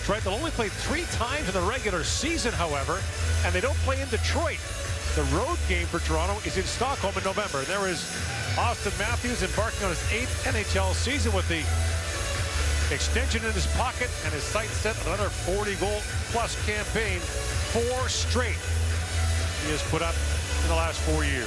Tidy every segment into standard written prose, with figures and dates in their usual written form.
Detroit. They'll only play 3 times in the regular season, however, and they don't play in Detroit. The road game for Toronto is in Stockholm in November. There is Austin Matthews embarking on his 8th NHL season with the extension in his pocket and his sights set on another 40-goal-plus campaign. 4 straight he has put up in the last 4 years.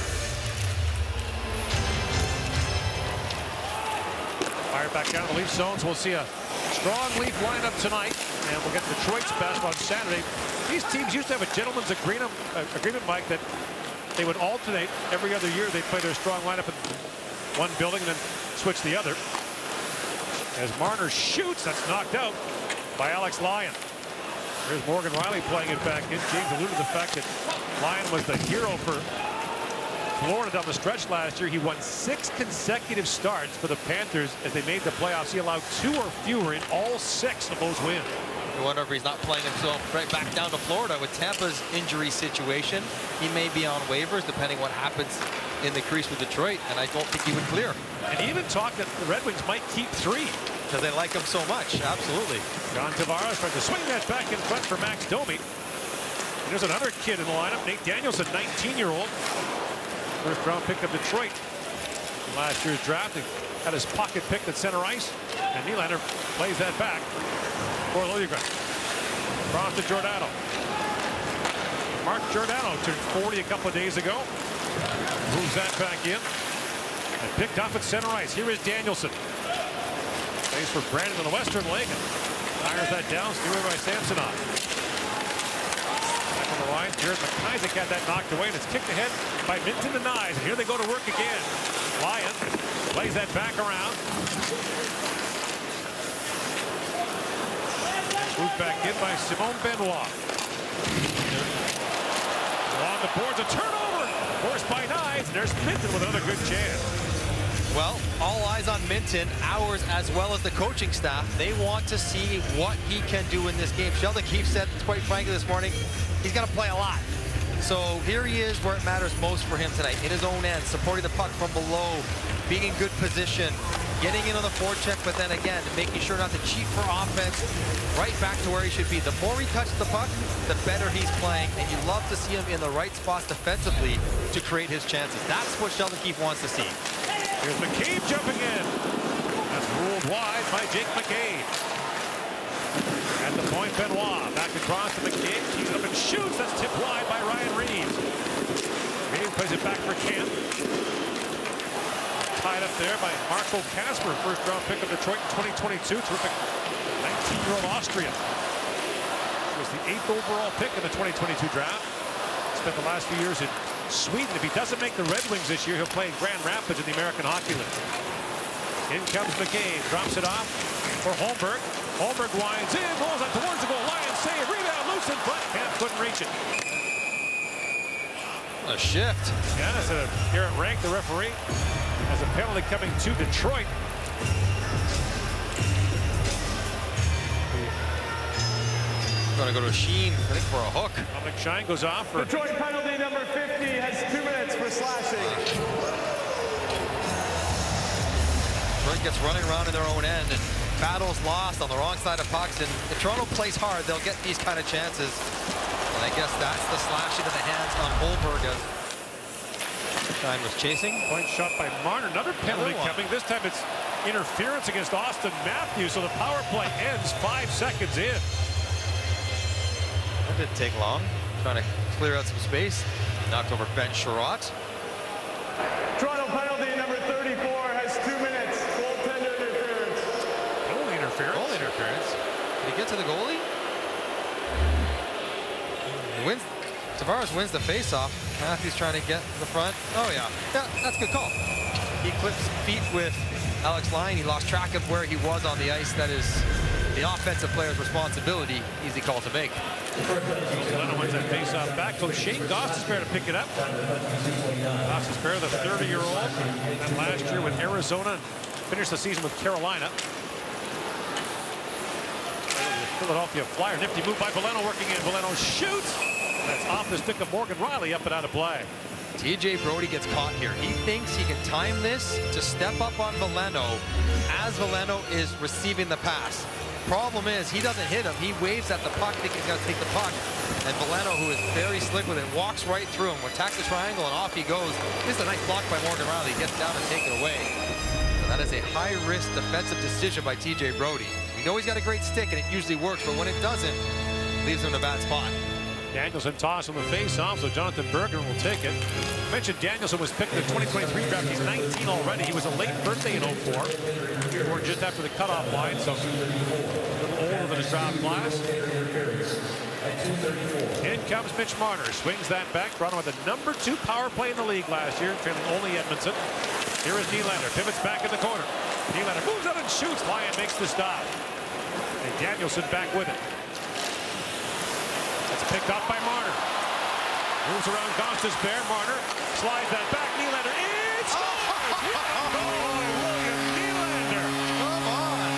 Fired back down to the Leaf zone, so we'll see a strong Leaf lineup tonight, and we'll get Detroit's best on Saturday. These teams used to have a gentleman's agreement, Mike, that they would alternate every other year. They'd play their strong lineup in one building and then switch the other. As Marner shoots, that's knocked out by Alex Lyon. Here's Morgan Riley playing it back in. James alluded to the fact that Lyon was the hero for Florida down the stretch last year. He won 6 consecutive starts for the Panthers as they made the playoffs. He allowed 2 or fewer in all 6 of those wins. I wonder if he's not playing himself right back down to Florida with Tampa's injury situation. He may be on waivers depending what happens in the crease with Detroit, and I don't think he would clear. And he even talked that the Red Wings might keep 3. Because they like him so much. Absolutely. John Tavares tries to swing that back in front for Max Domi. And there's another kid in the lineup, Nate Daniels, a 19-year-old. First round pick of Detroit in last year's draft. He had his pocket picked at center ice, and Nylander plays that back for Liljegren. Across to Giordano. Mark Giordano turned 40 a couple of days ago. Moves that back in. And picked off at center ice. Here is Danielson. Plays for Brandon on the western leg. And fires that down. Steered by Samsonov. Back on the line. Jared McIsaac had that knocked away, and it's kicked ahead by Minton to Nyes. And here they go to work again. Lyon plays that back around. Moved back in by Simon Benoit. Along the boards, a turnover. Forced by Nyes. And there's Minton with another good chance. Well, all eyes on Minton, ours as well as the coaching staff. They want to see what he can do in this game. Sheldon Keefe said, quite frankly this morning, he's going to play a lot. So here he is where it matters most for him tonight, in his own end, supporting the puck from below, being in good position, getting in on the forecheck, but then again, making sure not to cheat for offense, right back to where he should be. The more he touches the puck, the better he's playing, and you love to see him in the right spots defensively to create his chances. That's what Sheldon Keefe wants to see. Here's McCabe jumping in. That's ruled wide by Jake McCabe. At the point, Benoit back across to McCabe. Keeps up and shoots. That's tipped wide by Ryan Reeves. Reeves plays it back for Kent. Tied up there by Marco Kasper, first round pick of Detroit in 2022. Terrific 19-year-old Austrian. He was the 8th overall pick in the 2022 draft. Spent the last few years in Sweden. If he doesn't make the Red Wings this year, he'll play in Grand Rapids in the American Hockey League. In comes McCabe, drops it off for Holmberg. Holmberg winds in, rolls up towards the goal. Lions save, rebound, loose in front. Camp couldn't reach it. What a shift. Yeah, that's Garrett Rank, the referee, has a penalty coming to Detroit. Going to go to Sheen, I think, for a hook. McShine goes off for Detroit penalty number 50 has 2 minutes for slashing. Detroit gets running around in their own end, and battles lost on the wrong side of pucks. And if Toronto plays hard, they'll get these kind of chances. And I guess that's the slashing of the hands on Holmberg as time was chasing. Point shot by Marner. Another penalty coming. This time it's interference against Austin Matthews. So the power play ends 5 seconds in. That didn't take long. Trying to clear out some space. Knocked over Ben Sherratt. Toronto penalty number 34 has 2 minutes. Goaltender interference. Goalie interference. Goal interference. Did he get to the goalie? He wins. Tavares wins the faceoff. Matthews trying to get to the front. Oh yeah. Yeah, that's a good call. He clips feet with Alex Lyon. He lost track of where he was on the ice. That is the offensive player's responsibility. Easy call to make. Leno wins that face-off back. So Shane Gostisbehere to pick it up. Gostisbehere, the 30-year-old, and last year with Arizona, finished the season with Carolina. Philadelphia Flyer, nifty move by Veleno, working in. Veleno shoots. That's off the stick of Morgan Riley, up and out of play. TJ Brodie gets caught here. He thinks he can time this to step up on Veleno as Veleno is receiving the pass. problem is he doesn't hit him. He waves at the puck, thinking he's going to take the puck. And Veleno, who is very slick with it, walks right through him. Attack the triangle, and off he goes. This is a nice block by Morgan Rielly. He gets down and takes it away. So that is a high-risk defensive decision by TJ Brodie. We know he's got a great stick, and it usually works, but when it doesn't, it leaves him in a bad spot. Danielson toss on the face-off, so Jonathan Berggren will take it. I mentioned Danielson was picked in the 2023 draft. He's 19 already. He was a late birthday in 04, or just after the cutoff line, so a little older than his draft class. In comes Mitch Marner, swings that back. Toronto had the #2 power play in the league last year, trailing only Edmondson. Here is Nylander, pivots back in the corner. Nylander moves out and shoots. Lyon makes the stop. And Danielson back with it. It's picked up by Marner. Moves around Gostis Bear. Marner slides that back. Nylander in. Scores! William Nylander. Come on.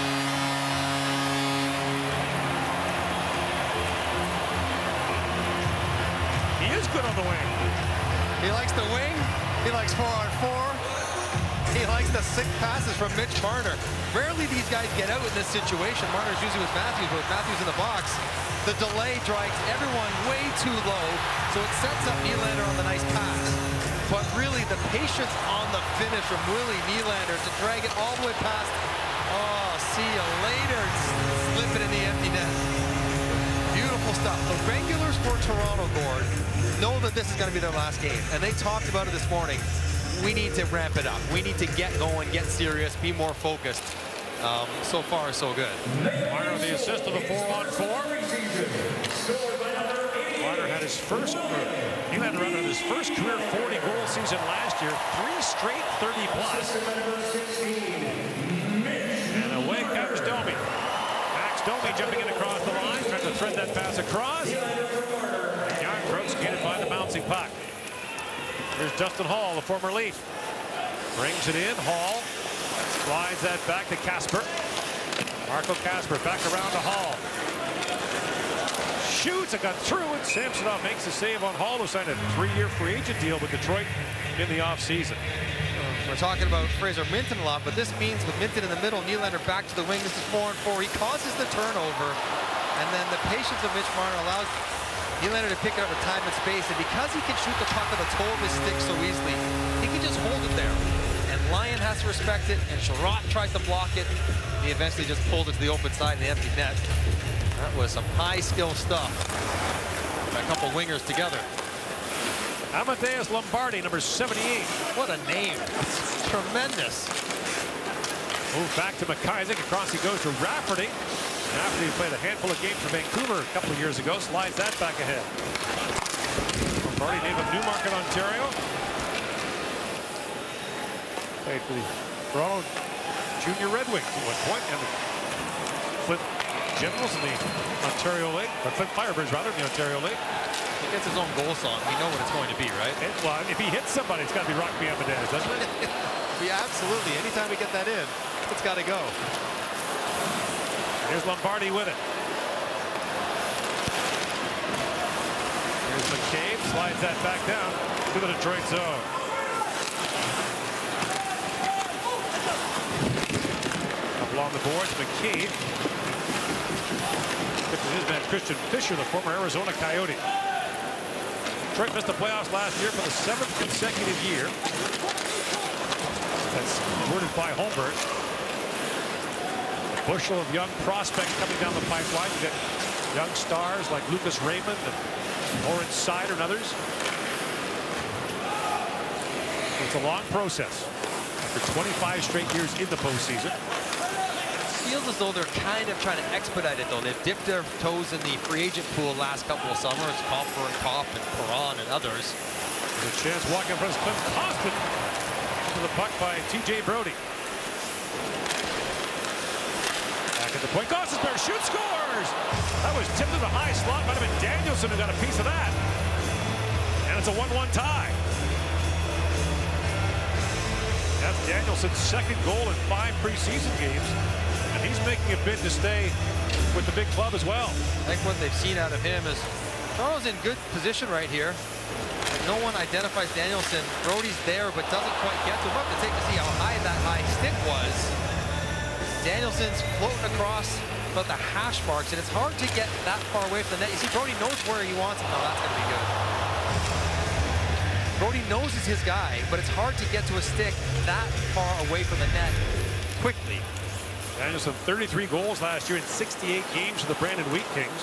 He is good on the wing. He likes the wing. He likes 4-on-4. He likes the sick passes from Mitch Marner. Rarely these guys get out in this situation. Marner's usually with Matthews, but with Matthews in the box, the delay drives everyone way too low, so it sets up Nylander on the nice pass. But really, the patience on the finish from Willie Nylander to drag it all the way past. Oh, see you later. Slip it in the empty net. Beautiful stuff. The regulars for Toronto, Gord, know that this is going to be their last game, and they talked about it this morning. We need to ramp it up. We need to get going, get serious, be more focused. So far, so good. Marner with the assist of the 4-on-4. Marner had his first, Nylander had his first career 40-goal season last year. 3 straight 30-plus. And away comes Domi. Max Domi jumping in across the line, trying to thread that pass across. And Jarnkrok skated by the bouncing puck. Here's Dustin Hall, the former Leaf. Brings it in. Hall slides that back to Kasper. Marco Kasper back around to Hall. Shoots. It got through, and Samsonov makes the save on Hall, who signed a 3-year free agent deal with Detroit in the offseason. We're talking about Fraser Minten a lot, but this means with Minten in the middle, Nylander back to the wing. This is 4-on-4. He causes the turnover, and then the patience of Mitch Marner allows Nylander to pick it up with time and space, and because he can shoot the puck on the toe of his stick so easily, he can just hold it there. And Lyon has to respect it, and Sherratt tries to block it. He eventually just pulled it to the open side in the empty net. That was some high-skill stuff. A couple wingers together. Amadeus Lombardi, number 78. What a name. Tremendous. Move back to McIsaac. Across he goes to Rafferty. After he played a handful of games for Vancouver a couple of years ago, slides that back ahead. Lombardi named of Newmarket, Ontario. Played for the Toronto Junior Red Wings at one point, and the Flint Generals in the Ontario League, or Flint Firebirds rather, in the Ontario League. He gets his own goal song. We know what it's going to be, right? Well, if he hits somebody, it's got to be Rock Me Amadeus, doesn't it? Yeah, absolutely. Anytime we get that in, it's got to go. Here's Lombardi with it. Here's McCabe, slides that back down to the Detroit zone. Up along the boards, McCabe. His man Christian Fisher, the former Arizona Coyote. Detroit missed the playoffs last year for the 7th consecutive year. That's worded by Holmberg. Bushel of young prospects coming down the pipeline. You get young stars like Lucas Raymond and Lawrence Sider and others. It's a long process. After 25 straight years in the postseason. Feels as though they're kind of trying to expedite it, though. They've dipped their toes in the free agent pool last couple of summers. Compher and Kopp and Perron and others. There's a chance walking in front of Clint Costin to the puck by TJ Brodie. Back at the point. Gostisbehere shoots, scores! That was tipped to the high slot. Might have been Danielson who got a piece of that. And it's a 1-1 tie. That's Danielson's 2nd goal in 5 preseason games. And he's making a bid to stay with the big club as well. I think what they've seen out of him is Toronto's in good position right here. No one identifies Danielson. Brodie's there, but doesn't quite get to him. We'll have to take to see how high that high stick was. Danielson's floating across about the hash marks, and it's hard to get that far away from the net. You see, Brody knows where he wants it. Oh, that's going to be good. Brody knows he's his guy, but it's hard to get to a stick that far away from the net quickly. Danielson, 33 goals last year in 68 games for the Brandon Wheat Kings.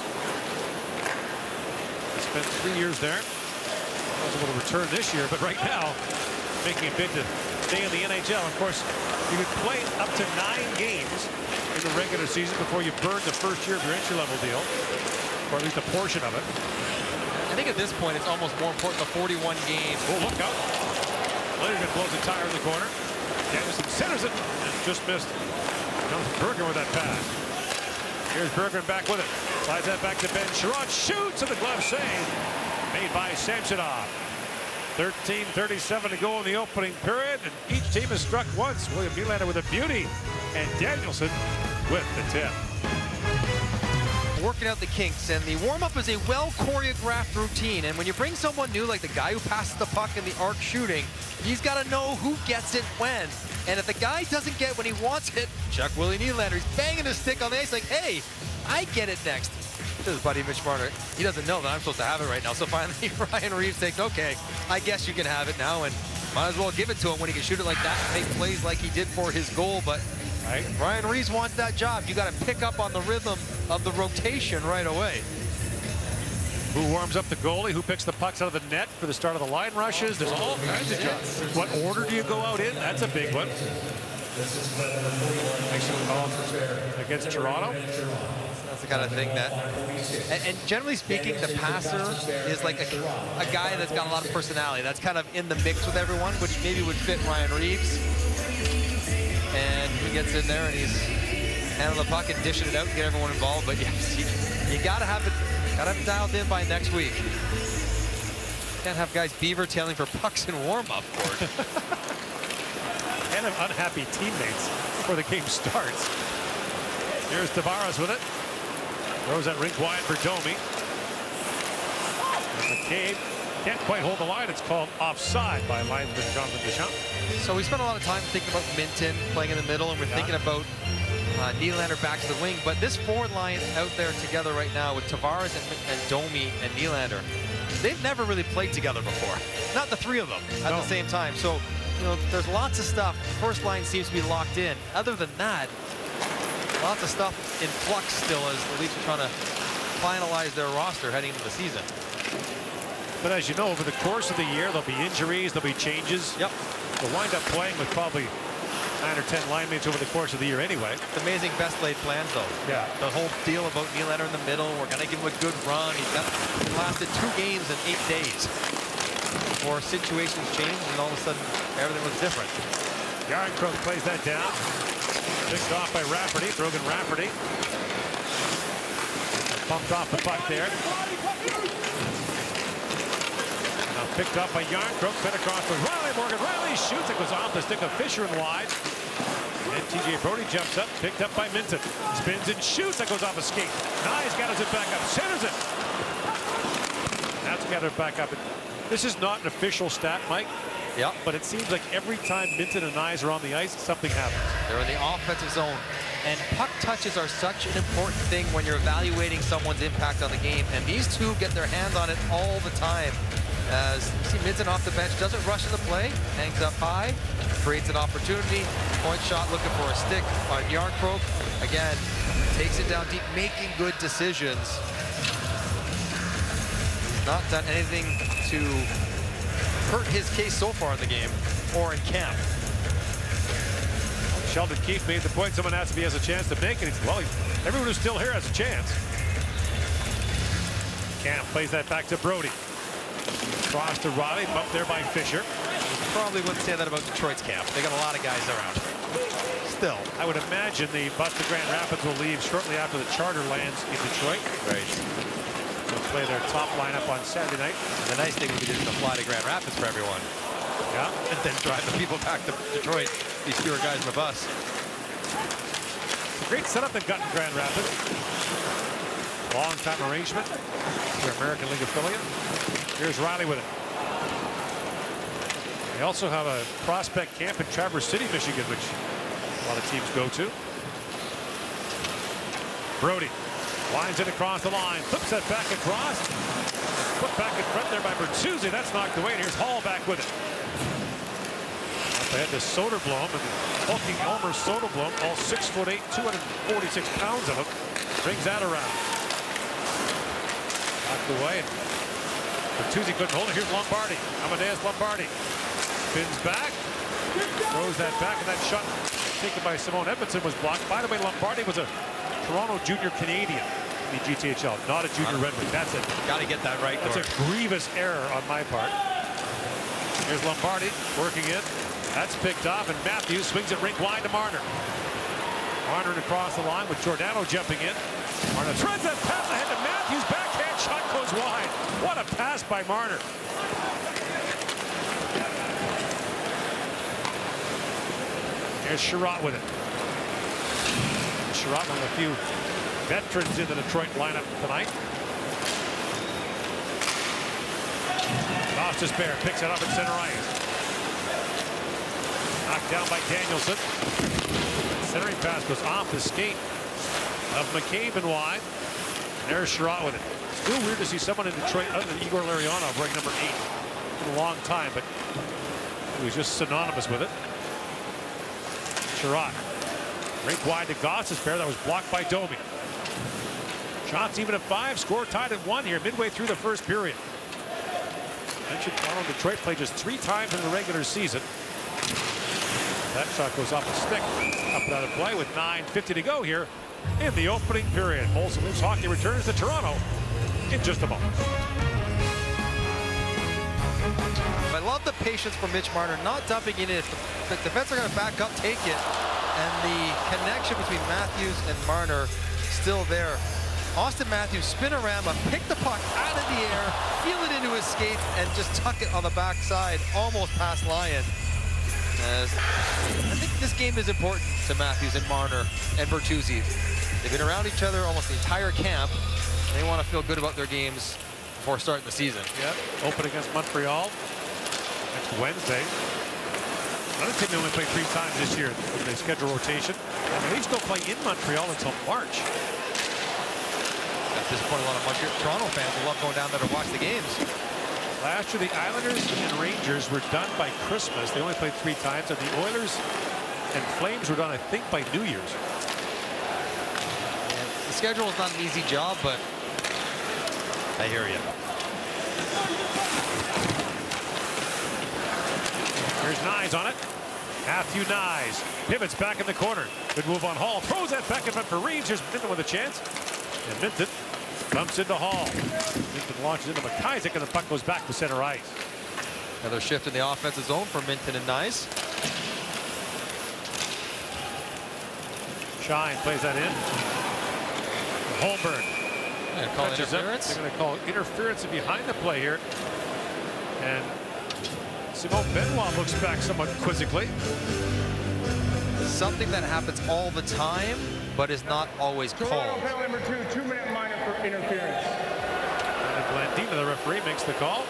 He spent 3 years there. Was able to return this year, but right now making a bid to stay in the NHL. Of course, you could play up to 9 games in the regular season before you burn the first year of your entry-level deal, or at least a portion of it. I think at this point it's almost more important the 41 games. Oh, look out! Littleton blows a tire in the corner. Danielson centers it and just missed. Berggren with that pass. Here's Berggren back with it. Slides that back to Ben Sherrod. Shoots and the glove save made by Samsonov. 13:37 to go in the opening period, and each team has struck once. William Nylander with a beauty, and Danielson with the tip. Working out the kinks, and the warm-up is a well-choreographed routine, and when you bring someone new like the guy who passes the puck in the arc shooting, he's got to know who gets it when. And if the guy doesn't get when he wants it, check Willie Nylander. He's banging his stick on the ice like, hey, I get it next. To his buddy Mitch Marner. He doesn't know that I'm supposed to have it right now. So finally, Ryan Reeves thinks, okay, I guess you can have it now, and might as well give it to him when he can shoot it like that and make plays like he did for his goal. But right, Ryan Reeves wants that job. You got to pick up on the rhythm of the rotation right away. Who warms up the goalie? Who picks the pucks out of the net for the start of the line rushes? There's all kinds of jobs. What order do you go out in? That's a big one. Makes a call against Toronto. That's the kind of thing that, and generally speaking, the passer is like a guy that's got a lot of personality. That's kind of in the mix with everyone, which maybe would fit Ryan Reeves. And he gets in there and he's handling the puck and dishing it out and get everyone involved. But yes, you gotta have it dialed in by next week. Can't have guys beaver tailing for pucks in warm-up. And unhappy teammates before the game starts. Here's Tavares with it. Throws that rink wide for Domi. And McCabe can't quite hold the line. It's called offside by linesman Jonathan Deschamps. So we spent a lot of time thinking about Minton playing in the middle, and we're thinking about Nylander back to the wing. But this forward line out there together right now with Tavares and Domi and Nylander, they've never really played together before. Not the three of them at the same time. So, you know, there's lots of stuff. The first line seems to be locked in. Other than that, lots of stuff in flux still as the Leafs are trying to finalize their roster heading into the season. But as you know, over the course of the year, there'll be injuries, there'll be changes. Yep. They'll wind up playing with probably 9 or 10 line mates over the course of the year anyway. It's amazing best laid plans, though. Yeah. The whole deal about Nylander in the middle, we're going to give him a good run. He lasted 2 games in 8 days. Before situations changed and all of a sudden everything was different. Yarncroke plays that down. Picked off by Rafferty, Brogan Rafferty. Pumped off the puck there. Now picked up by Yarncroke, fed across with Riley. Morgan Riley shoots, it goes off the stick of Fisher and wide. And TJ Brody jumps up, picked up by Minton. Spins and shoots, that goes off a skate. Nyes gathers it back up, centers it. That's gathered back up. This is not an official stat, Mike. Yeah. But it seems like every time Minton and Nyes are on the ice, something happens. They're in the offensive zone. And puck touches are such an important thing when you're evaluating someone's impact on the game. And these two get their hands on it all the time. As you see Minton off the bench, doesn't rush into play, hangs up high, creates an opportunity. Point shot looking for a stick on Yarncroke. Again, takes it down deep, making good decisions. Not done anything to hurt his case so far in the game or in camp. Sheldon Keefe made the point someone asked if he has a chance to make it. Well, everyone who's still here has a chance. Camp plays that back to Brody. Cross to Riley, bumped there by Fisher. Probably wouldn't say that about Detroit's camp. They got a lot of guys around. Still, I would imagine the bus to Grand Rapids will leave shortly after the charter lands in Detroit. Right. They'll play their top lineup on Saturday night. And the nice thing would be just to fly to Grand Rapids for everyone. Yeah. And then drive the people back to Detroit. These fewer guys in the bus. It's a great setup they've got in Grand Rapids. Long-time arrangement. Their American League affiliate. Here's Riley with it. They also have a prospect camp in Traverse City, Michigan, which a lot of teams go to. Brody winds it across the line, flips that back across. Put back in front there by Bertuzzi. That's knocked away, and here's Hall back with it. Up ahead to Soderblom, and hulking Elmer Soderblom, all 6'8", 246 pounds of him, brings that around. Knocked away, and Bertuzzi couldn't hold it. Here's Lombardi. Amadeus Lombardi spins back, throws that back, and that shot taken by Simone Edmondson was blocked. By the way, Lombardi was a Toronto Junior Canadian in the GTHL, not a Junior Red Wing. That's it. Got to get that right. That's a grievous error on my part. Here's Lombardi working in. That's picked off, and Matthews swings it rink wide to Marner. Marner across the line with Giordano jumping in. Marner threads that pass ahead to Matthews. Backhand shot goes wide. What a pass by Marner. Here's Sherratt with it. Sherratt, one of a few veterans in the Detroit lineup tonight. Gostisbehere picks it up at center ice. Knocked down by Danielson. Centering pass goes off the skate of McCabe and wide. And there's Sherratt with it. Still weird to see someone in Detroit other than Igor Larionov wearing number 8 in a long time, but he was just synonymous with it. Sherratt. Rink wide to Gostisbehere. That was blocked by Domi. Shots even at 5. Score tied at 1 here midway through the first period. Mentioned Toronto and Detroit played just 3 times in the regular season. That shot goes off a stick. Up and out of play with 9:50 to go here in the opening period. Molson Leafs hockey returns to Toronto in just a moment. I love the patience from Mitch Marner, not dumping it in. If the defense are going to back up, take it. And the connection between Matthews and Marner still there. Austin Matthews spin around, but pick the puck out of the air, feel it into his skates, and just tuck it on the backside, almost past Lyon. As I think this game is important to Matthews and Marner and Bertuzzi. They've been around each other almost the entire camp. They want to feel good about their games before starting the season. Yeah, open against Montreal next Wednesday. Another team they only played 3 times this year with the schedule rotation. And the Leafs don't play in Montreal until March. At this point, a lot of Toronto fans will love going down there to watch the games. Last year, the Islanders and Rangers were done by Christmas. They only played 3 times, and the Oilers and Flames were done, I think, by New Year's. Yeah, the schedule is not an easy job, but I hear you. Here's Nyes on it. Matthew Nyes pivots back in the corner. Good move on Hall. Throws that back in front for Reeves. Here's Minton with a chance. And Minton bumps into Hall. Minton launches into McIsaac, and the puck goes back to center ice. Another shift in the offensive zone for Minton and Nyes. Shine plays that in. Holmberg. They're going to call interference. They're going to call interference behind the play here. And Simone Benoit looks back somewhat quizzically. Something that happens all the time, but is not always called. Toronto penalty number 2, 2-minute minor for interference. And Blandina, the referee, makes the call.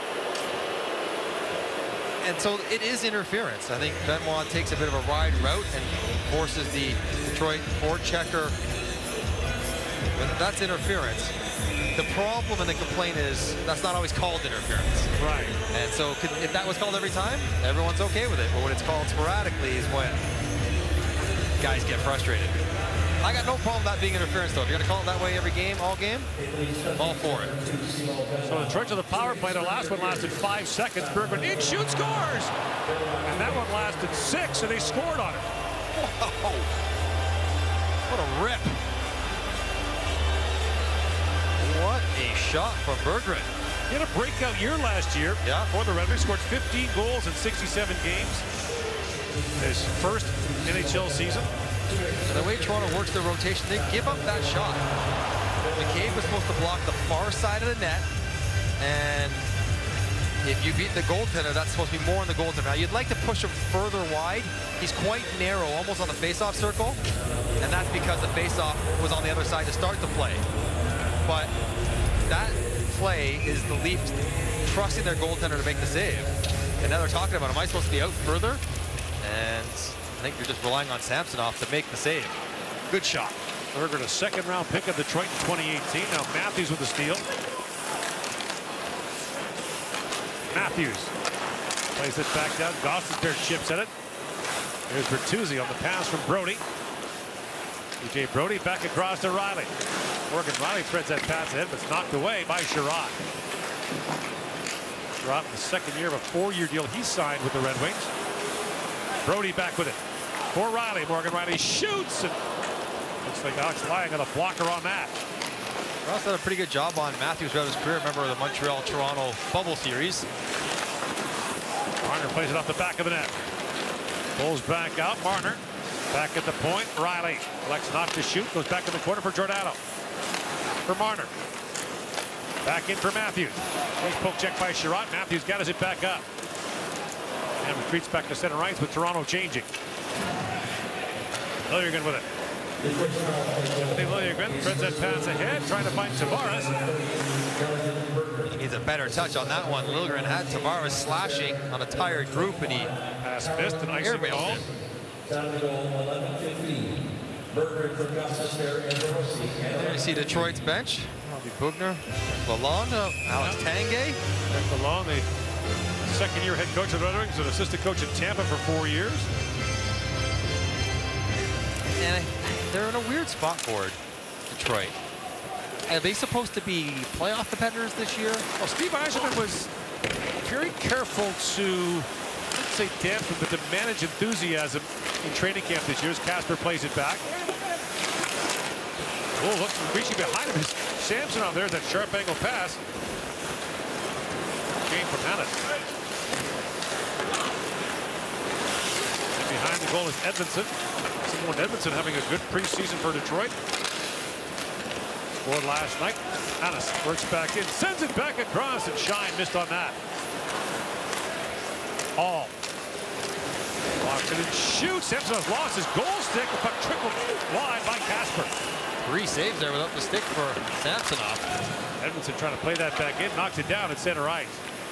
And so it is interference. I think Benoit takes a bit of a wide route and forces the Detroit forechecker. That's interference. The problem and the complaint is that's not always called interference. Right. And so if that was called every time, everyone's okay with it. But when it's called sporadically is when guys get frustrated. I got no problem with that being interference, though. If you're going to call it that way every game, all game, I'm all for it. So Detroit to the power play. The last one lasted 5 seconds. Bergman in, shoots, scores! And that one lasted 6, and they scored on it. Whoa. What a rip. What a shot from Berggren. He had a breakout year last year for the Red Wings. Scored 15 goals in 67 games. His first NHL season. And the way Toronto works their rotation, they give up that shot. McCabe was supposed to block the far side of the net. And if you beat the goaltender, that's supposed to be more on the goaltender. Now, you'd like to push him further wide. He's quite narrow, almost on the face-off circle. And that's because the face-off was on the other side to start the play. But that play is the Leafs trusting their goaltender to make the save. And now they're talking about, am I supposed to be out further? And I think you're just relying on Samsonov to make the save. Good shot. Berggren, a second-round pick of Detroit in 2018. Now Matthews with the steal. Matthews plays it back down. Gostisbehere chips at it. Here's Bertuzzi on the pass from Brody. DJ Brody back across to Riley. Morgan Riley threads that pass ahead, but it's knocked away by Sherratt. Sherratt in the second year of a 4-year deal he signed with the Red Wings. Brody back with it for Riley. Morgan Riley shoots, and looks like Alex Lyon got a blocker on that. Ross did a pretty good job on Matthews throughout his career. Remember the Montreal-Toronto bubble series. Marner plays it off the back of the net. Pulls back out. Marner back at the point. Riley elects not to shoot. Goes back in the corner for Giordano. For Marner. Back in for Matthews. Nice poke check by Sherratt. Matthews gathers it back up. And retreats back to center ice with Toronto changing. Liljegren with it. Timothy Liljegren threads that pass ahead, trying to find Tavares. He needs a better touch on that one. Liljegren had Tavares slashing on a tired group, and he pass missed and icing goal. There you see Detroit's bench. Robbie Bugner, Lalonde, Alex Tanguay. Lalonde, the second-year head coach of the Red Wings and assistant coach in Tampa for 4 years. And they're in a weird spot for it, Detroit. Are they supposed to be playoff competitors this year? Well, Steve Yzerman was very careful to, let's say dampen, but to manage enthusiasm in training camp this year as Casper plays it back. Oh, looks reaching behind him. Samsonov, there's that sharp angle pass. Game from Hannes. And behind the goal is Edmondson. Simon Edmondson having a good preseason for Detroit. Scored last night. Hannes works back in, sends it back across, and Shine missed on that. Hall. Walks it and shoots. Samsonov lost his goal stick. The puck trickled wide by Casper. 3 saves there without the stick for Samsonov. Edmondson trying to play that back in, knocks it down at center ice.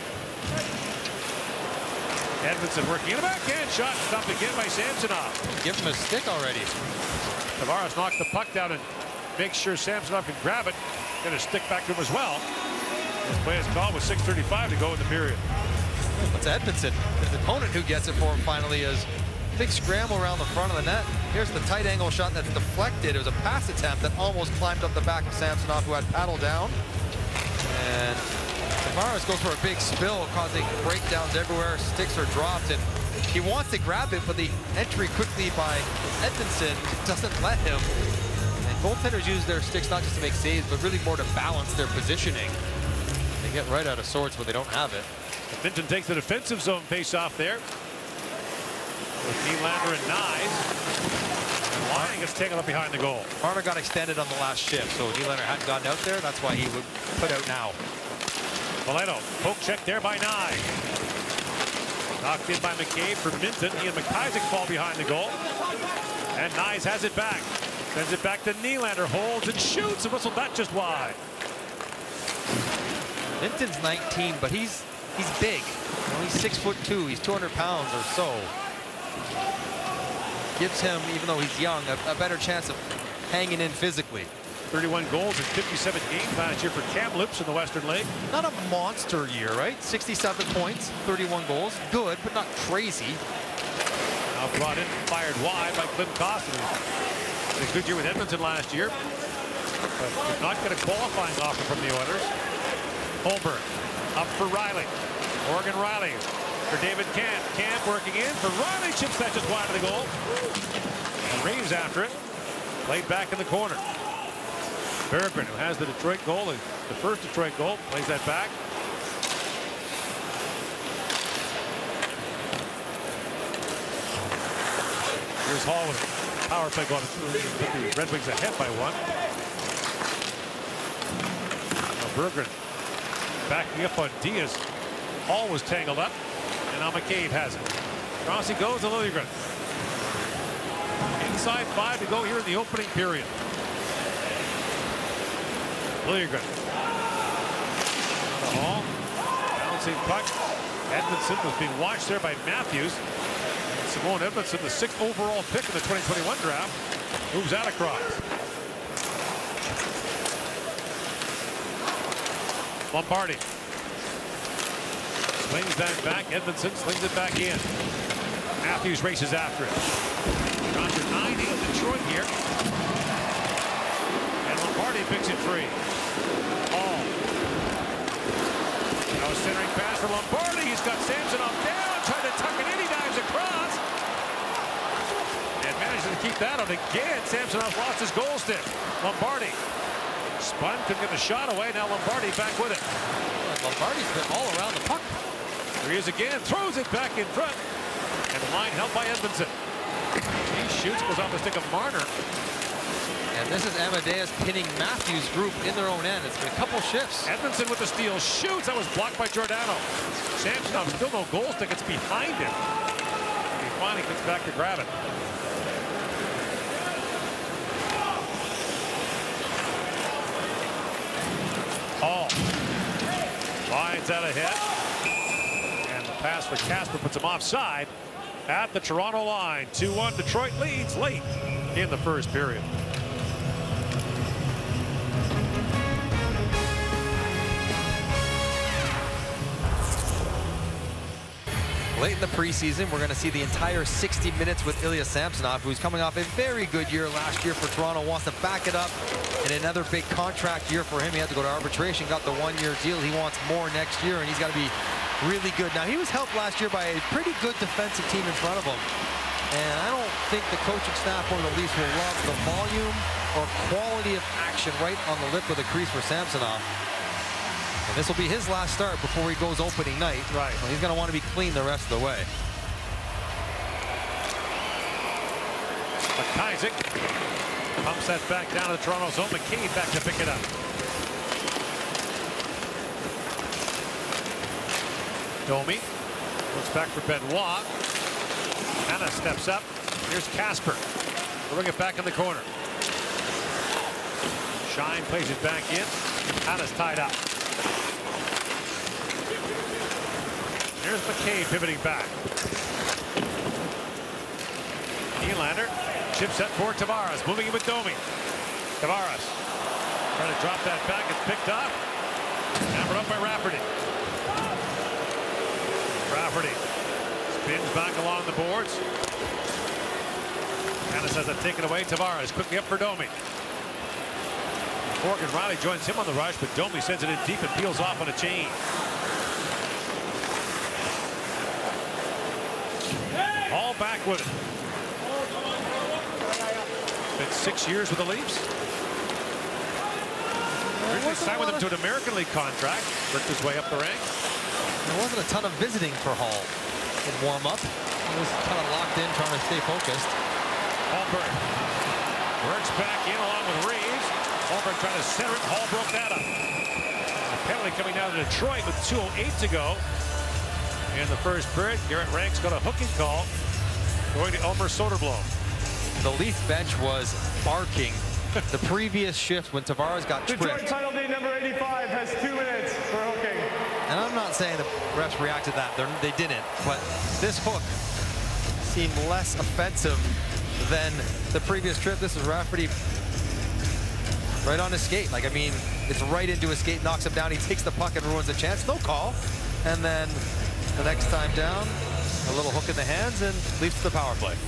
Edmondson working in a backhand shot, stopped again by Samsonov. Give him a stick already. Tavares knocks the puck down and makes sure Samsonov can grab it. Get a stick back to him as well. This play is called with 6:35 to go in the period. It's Edmondson, his opponent, who gets it for him finally. Is big scramble around the front of the net. Here's the tight angle shot that's deflected. It was a pass attempt that almost climbed up the back of Samsonov, who had paddled down. And Tavares goes for a big spill, causing breakdowns everywhere. Sticks are dropped, and he wants to grab it, but the entry quickly by Edmondson doesn't let him. And goaltenders use their sticks not just to make saves, but really more to balance their positioning. They get right out of sorts when they don't have it. Minton takes the defensive zone face-off there with Nylander and Knies. And Lyon gets taken up behind the goal. Marner got extended on the last shift, so Nylander hadn't gotten out there. That's why he would put out now. Valeno, poke check there by Knies. Knocked in by McCabe for Minton. Ian McIsaac fall behind the goal. And Knies has it back. Sends it back to Nylander. Holds and shoots and whistled that just wide. Minton's 19, but he's big. You know, he's 6'2". He's 200 pounds or so. Gives him, even though he's young, a better chance of hanging in physically. 31 goals in 57 games last year for Kamloops in the Western League. Not a monster year, right? 67 points, 31 goals. Good, but not crazy. Now brought in, fired wide by Klim Kostin. Had a good year with Edmonton last year, but did not get a qualifying offer from the Oilers. Holmberg up for Riley. Morgan Riley for David Camp. Camp working in for Riley. Chips that just wide of the goal. And Reeves after it. Played back in the corner. Berggren, who has the Detroit goal, the first Detroit goal, plays that back. Here's Hall with a power play going to put the Red Wings ahead by 1. Now Berggren backing up on Diaz. Hall was tangled up, and now McCabe has it. Across he goes to Liljegren. Inside 5 to go here in the opening period. Liljegren. Hall. Bouncing puck. Edmondson was being watched there by Matthews. And Simone Edmondson, the 6th overall pick in the 2021 draft, moves out across. Lombardi slings that back. Edmondson slings it back in. Matthews races after it. Under 90 of Detroit here. And Lombardi picks it free. Hall. Now a centering pass for Lombardi. He's got Samsonov down. Trying to tuck it in. He dives across. And manages to keep that out again. Samsonov lost his goal stick. Lombardi spun, couldn't get the shot away. Now Lombardi back with it. Lombardi's been all around the puck. There he is again. Throws it back in front. And the line held by Edmondson. He shoots, goes off the stick of Marner. And this is Amadeus pinning Matthews' group in their own end. It's been a couple shifts. Edmondson with the steal. Shoots. That was blocked by Giordano. Samsonov still no goal stick. It's behind him. He finally gets back to grab it. Hall lines out ahead, and the pass for Casper puts him offside at the Toronto line. 2-1 Detroit leads late in the first period. Late in the preseason, we're going to see the entire 60 minutes with Ilya Samsonov, who's coming off a very good year last year for Toronto, wants to back it up in another big contract year for him. He had to go to arbitration, got the one-year deal. He wants more next year, and he's got to be really good. Now, he was helped last year by a pretty good defensive team in front of him, and I don't think the coaching staff or the Leafs will love the volume or quality of action right on the lip of the crease for Samsonov. And this will be his last start before he goes opening night. Right. Well, he's going to want to be clean the rest of the way. McIsaac pumps that back down to the Toronto zone. McCabe back to pick it up. Domi looks back for Benoit. Anna steps up. Here's Casper. They'll bring it back in the corner. Shine plays it back in. Anna's tied up. Here's McCabe pivoting back. Nylander chips that for Tavares, moving in with Domi. Tavares trying to drop that back. It's picked up. Hammered up by Rafferty. Rafferty spins back along the boards. Anna says that taken away. Tavares quickly up for Domi. Morgan Riley joins him on the rush, but Domi sends it in deep and peels off on a chain. All back with it. Been 6 years with the Leafs. Originally signed with him to an American League contract. Worked his way up the ranks. There wasn't a ton of visiting for Hall in warm-up. He was kind of locked in, trying to stay focused. Hallberg works back in along with Reeves. Hallberg trying to center it. Hall broke that up. A penalty coming down to Detroit with 2:08 to go. In the first period, Garrett Ranks got a hooking call going to Elmer Soderblom. The Leaf bench was barking the previous shift when Tavares got tripped. Detroit penalty number 85 has 2 minutes for hooking. And I'm not saying the refs reacted to that. They didn't. But this hook seemed less offensive than the previous trip. This is Rafferty right on his skate. Like, I mean, it's right into his skate, knocks him down. He takes the puck and ruins the chance. No call. And then the next time down, a little hook in the hands and leads to the power play.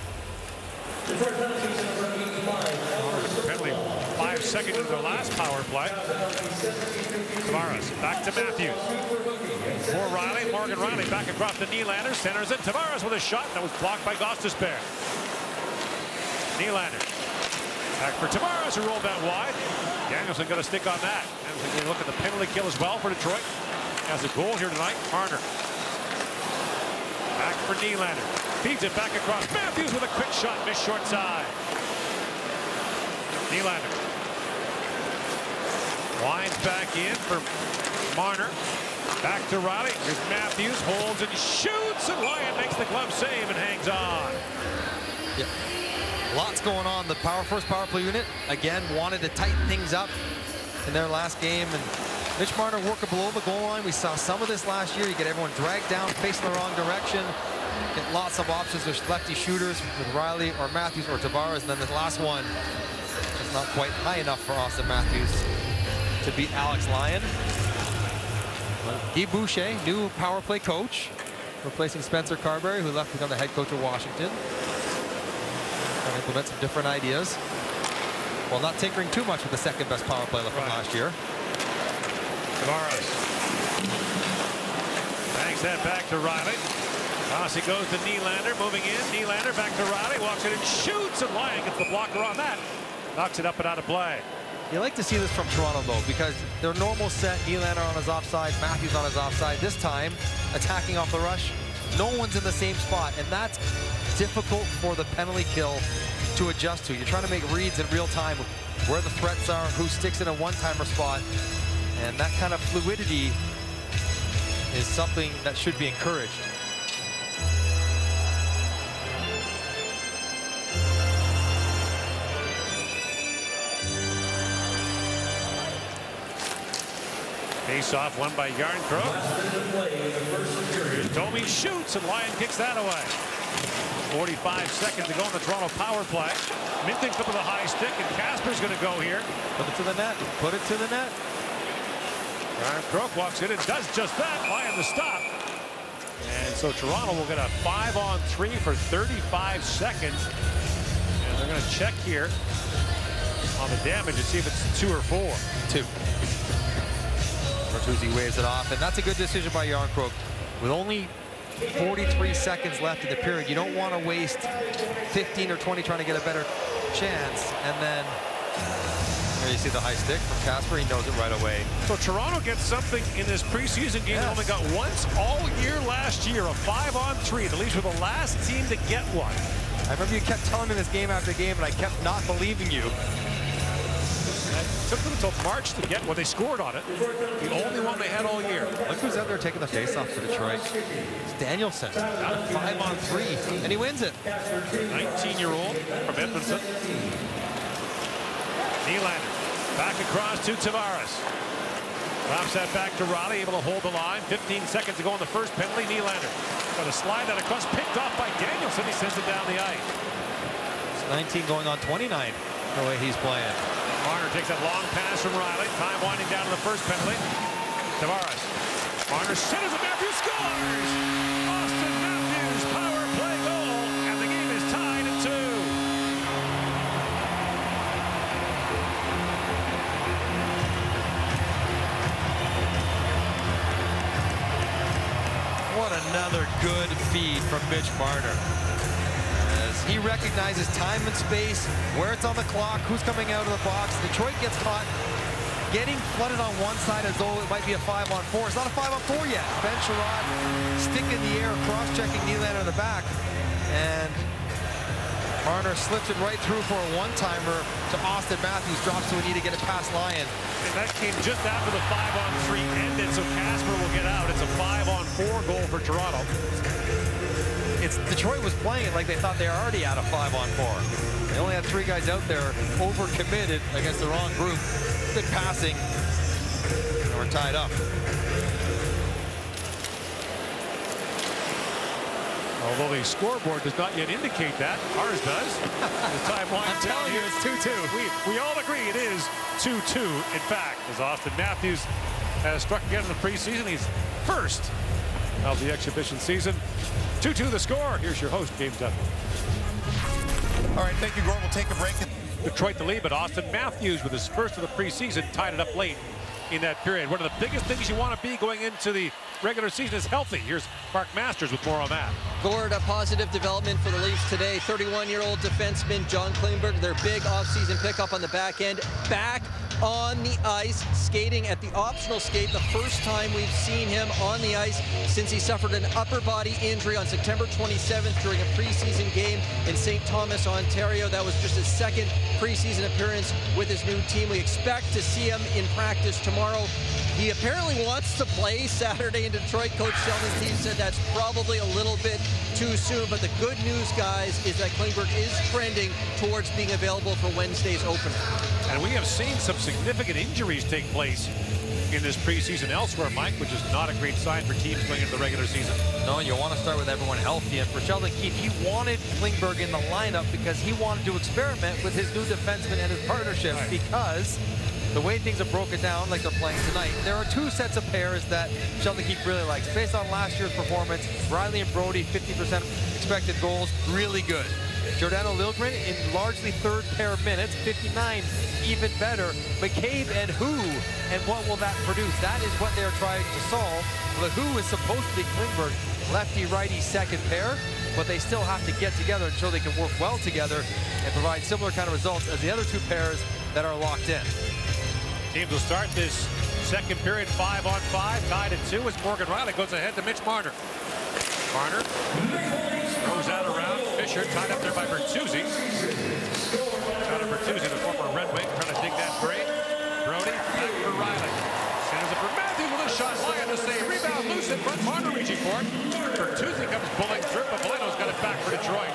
Penalty 5 seconds into their last power play. Tavares back to Matthews. For Riley, Morgan Riley back across the Nylander. Centers it. Tavares with a shot that was blocked by Gostisbehere. Nylander back for Tavares, who rolled that wide. Danielson got a stick on that. And we look at the penalty kill as well for Detroit. Has a goal here tonight. Marner. Back for Nylander. Feeds it back across. Matthews with a quick shot. Missed short side. Nylander. Winds back in for Marner. Back to Riley. Here's Matthews. Holds and shoots. And Ryan makes the glove save and hangs on. Yeah. Lots going on. The first power play unit, again, wanted to tighten things up in their last game. And Mitch Marner working below the goal line. We saw some of this last year. You get everyone dragged down, facing the wrong direction. Get lots of options. There's lefty shooters with Riley or Matthews or Tavares. And then the last one is not quite high enough for Austin Matthews to beat Alex Lyon. Guy Boucher, new power play coach, replacing Spencer Carberry, who left to become the head coach of Washington. Trying to implement some different ideas. Well, not tinkering too much with the second best power play from last year. Tavares bangs that back to Riley. He goes to Nylander, moving in. Nylander back to Riley, walks in and shoots, and Lyon gets the blocker on that. Knocks it up and out of play. You like to see this from Toronto, though, because their normal set, Nylander on his offside, Matthews on his offside. This time, attacking off the rush, no one's in the same spot, and that's difficult for the penalty kill to adjust to. You're trying to make reads in real time where the threats are, who sticks in a one-timer spot, and that kind of fluidity is something that should be encouraged. Face-off won by Järnkrok. Here's Domi, shoots, and Lyon kicks that away. 45 seconds to go in the Toronto power play. Minten's up with a high stick, and Kasper's going to go here. Put it to the net. Put it to the net. Järnkrok walks in and does just that. Lyon the stop. And so Toronto will get a 5-on-3 for 35 seconds. And they're going to check here on the damage to see if it's 2 or 4. 2. Bertuzzi waves it off, and that's a good decision by Järnkrok. With only 43 seconds left in the period, you don't want to waste 15 or 20 trying to get a better chance. And then there you see the high stick from Kasper. He knows it right away. So Toronto gets something in this preseason game they only got once all year last year, a 5-on-3. The Leafs were the last team to get one. I remember you kept telling me this game after game, and I kept not believing you. It took them until March to get one. They scored on it. The only one they had all year. Look who's out there taking the face-off for Detroit. It's Danielson. Got a 5-on-3, and he wins it. 19-year-old from Edmonton. Nylander back across to Tavares. Drops that back to Riley, able to hold the line. 15 seconds to go on the first penalty. Nylander got a slide that across, picked off by Danielson. He sends it down the ice. It's 19 going on 29 the way he's playing. Marner takes that long pass from Riley. Time winding down to the first penalty. Tavares. Marner centers and Matthews scores! Austin Matthews power play goal, and the game is tied at 2. What another good feed from Mitch Marner. He recognizes time and space, where it's on the clock, who's coming out of the box. Detroit gets caught getting flooded on one side as though it might be a 5-on-4. It's not a 5-on-4 yet. Ben Sherrod stick in the air, cross-checking Nylander in the back. And Marner slips it right through for a one-timer to Austin Matthews. Drops to a knee to get it past Lyon. And that came just after the 5-on-3 ended, so Kasper will get out. It's a 5-on-4 goal for Toronto. Detroit was playing it like they thought they were already out of 5-on-4. They only had 3 guys out there over-committed against the wrong group. Good passing. And we're tied up. Although the scoreboard does not yet indicate that, ours does. The time winds down here. It's 2-2. We all agree it is 2-2. In fact, as Austin Matthews has struck again in the preseason, he's first of the exhibition season. 2-2 the score. Here's your host, James Dudley. All right, thank you, Gord. We'll take a break. Detroit the lead, but Austin Matthews, with his first of the preseason, tied it up late in that period. One of the biggest things you want to be going into the regular season is healthy. Here's Mark Masters with more on that. Gord, a positive development for the Leafs today. 31-year-old defenseman John Klingberg, their big offseason pickup on the back end, back on the ice, skating at the optional skate. The first time we've seen him on the ice since he suffered an upper body injury on September 27th during a preseason game in St. Thomas, Ontario. That was just his second preseason appearance with his new team. We expect to see him in practice tomorrow. He apparently wants to play Saturday in Detroit. Coach Sheldon Keefe said that's probably a little bit too soon, but the good news, guys, is that Klingberg is trending towards being available for Wednesday's opener. And we have seen some significant injuries take place in this preseason elsewhere, Mike, which is not a great sign for teams going into the regular season. No, you want to start with everyone healthy. And for Sheldon Keefe, he wanted Klingberg in the lineup because he wanted to experiment with his new defenseman and his partnerships, because the way things are broken down, like they're playing tonight, there are two sets of pairs that Sheldon Keefe really likes. Based on last year's performance, Riley and Brody, 50% expected goals, really good. Giordano Liljegren in largely third pair minutes, 59, even better. McCabe and Who, and what will that produce? That is what they're trying to solve. The Who is supposed to be Klingberg, lefty-righty second pair, but they still have to get together and show they can work well together and provide similar kind of results as the other two pairs that are locked in. Teams will start this second period 5-on-5, tied at 2 as Morgan Riley goes ahead to Mitch Marner. Marner throws out around. Fisher tied up there by Bertuzzi. Shot of Bertuzzi, the former Red Wing, trying to dig that break. Brody back for Riley. Sends it for Matthews with a shot. Lyon to save. Rebound loose in front. Marner reaching for it. Bertuzzi comes pulling through, but Valeno's got it back for Detroit.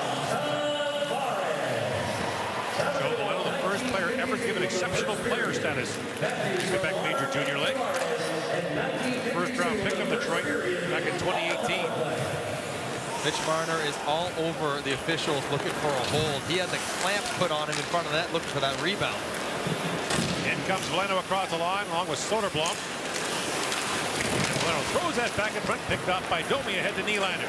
Joe Valeno, the first player ever given exceptional player status in Quebec Major Junior League. First round pick of Detroit back in 2018. Mitch Marner is all over the officials looking for a hold. He had the clamp put on him in front of the net looking for that rebound. In comes Valeno across the line along with Soderblom. And Valeno throws that back in front, picked up by Domi ahead to Nylander.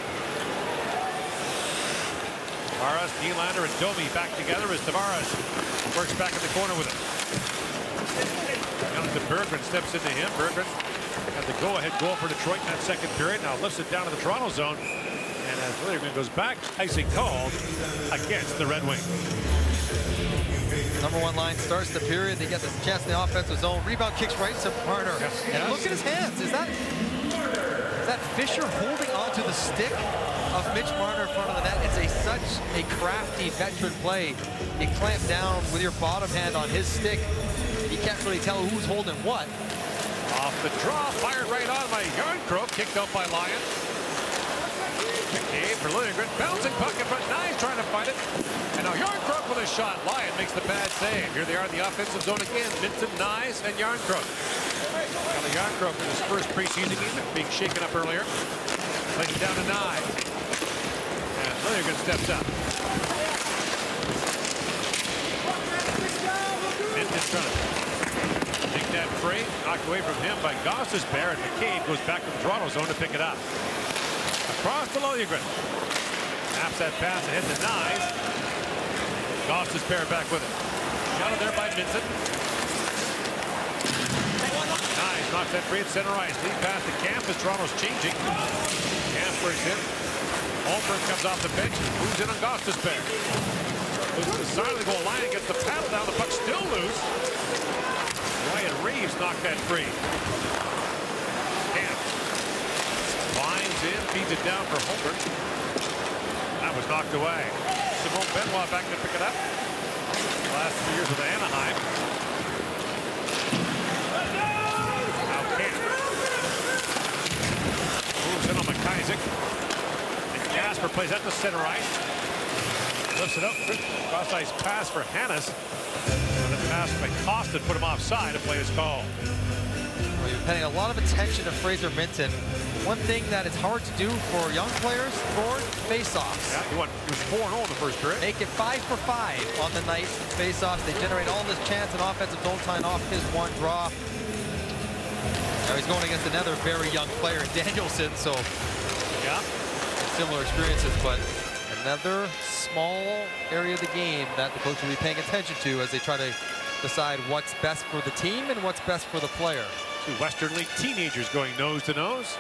Tavares, Nylander, and Domi back together as Tavares works back in the corner with it. Down to Berggren, steps into him. Berggren had the go-ahead goal for Detroit in that second period. Now lifts it down to the Toronto zone. And as Liljegren goes back, icing called against the Red Wings. Number one line starts the period. They get the chance in the offensive zone. Rebound kicks right to Marner. And look at his hands. Is that Fisher holding onto the stick of Mitch Marner in front of the net? It's such a crafty veteran play. You clamp down with your bottom hand on his stick. You can't really tell who's holding what. Off the draw, fired right on by Yarncroke, kicked out by Lyon. McCabe for Liljegren, bouncing puck in front, Nyes trying to fight it. And now Yarncroke with a shot. Lyon makes the bad save. Here they are in the offensive zone again. Vincent, Nyes, and Yarncroke. Now Yarncroke in his first preseason game, being shaken up earlier. Plays it down to Nyes. And Liljegren steps up. Vincent's trying to take that free, knocked away from him by Gostisbehere, and McCabe goes back to the Toronto zone to pick it up. Across to Liljegren. Taps that pass ahead to Nyes. Gostisbehere back with it. Shot there by Vincent. Nyes knocks that free at center ice. Lead pass to Camp as Toronto's changing. Camp works in. Holmberg comes off the bench and moves in on Gostisbehere. Moves to the side of the goal line and gets the paddle down. The puck still loose. Ryan Reeves knocked that free. Camp lines in, feeds it down for Holmberg. That was knocked away. Simone Benoit back to pick it up. The last 2 years with Anaheim. Now Camp moves in on McIsaac. And Casper plays at the center ice. Lifts it up. Cross ice pass for Hannes. And the pass by Costin put him offside. A play is called. Well, you're paying a lot of attention to Fraser Minten. One thing that it's hard to do for young players, forward face-offs. Yeah, he was 4-0 in the first period. Make it 5 for 5 on the night face-offs. They generate all this chance and offensive zone time off his one draw. Now he's going against another very young player, Danielson, so Yeah. similar experiences, but another small area of the game that the coach will be paying attention to as they try to decide what's best for the team and what's best for the player. Two Western League teenagers going nose to nose.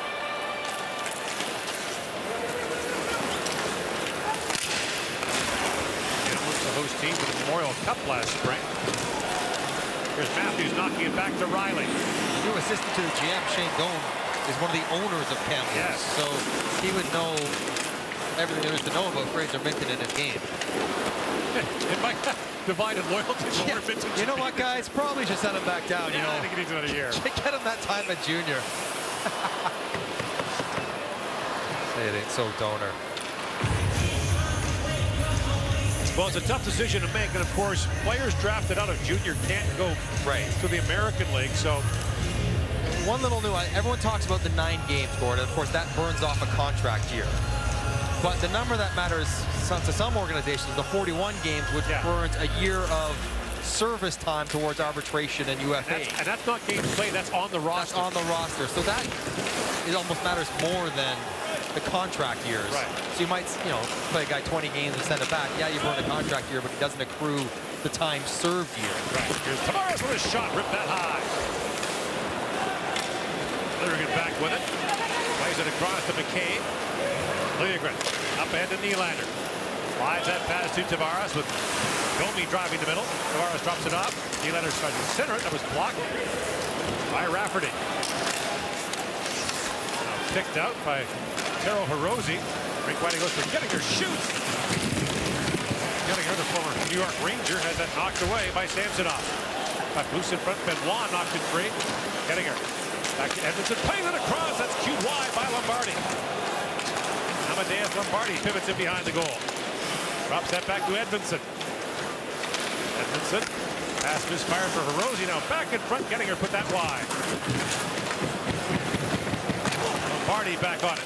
Kamloops, the host team for the Memorial Cup last spring. Here's Matthews knocking it back to Riley. The new assistant to the GM, Shane Doan, is one of the owners of Kamloops. Yes. So he would know everything there is to know about Fraser Minten in his game. It might have divided loyalty for Minten. You know what, guys? Probably should send him back down, you Yeah, know. I think he needs another year. Get him that time at junior. Say it ain't so, Donor. Well, it's a tough decision to make, and of course, players drafted out of junior can't go to the American League, so. One little nuance, everyone talks about the 9 games, Gordon. Of course, that burns off a contract year. But the number that matters to some organizations, the 41 games, which burns a year of service time towards arbitration and UFA. And that's not games played, that's on the roster. That's on the roster. So that it almost matters more than the contract years. Right. So you might, you know, play a guy 20 games and send it back. Yeah, you burn a contract year, but it doesn't accrue the time served year. Right. Here's Tavares with a shot, ripped that high. Liljegren back with it. Plays it across to McCabe. Liljegren up ahead to Nylander. Slides that pass to Tavares with Domi driving the middle. Tavares drops it off. Nylander tries to center it. That was blocked by Rafferty. Now picked out by Taro Hirose. Rick Whiting goes for Gettinger, shoots. Gettinger, the former New York Ranger, has that knocked away by Samsonov. Got loose in front. Benoit knocked it free. Gettinger back to Edmondson. Plays it across. That's cued wide by Lombardi. Amadeus Lombardi pivots it behind the goal. Drops that back to Edmondson. Edmondson. Pass misfired for Hirose. Now back in front. Gettinger put that wide. Lombardi back on it.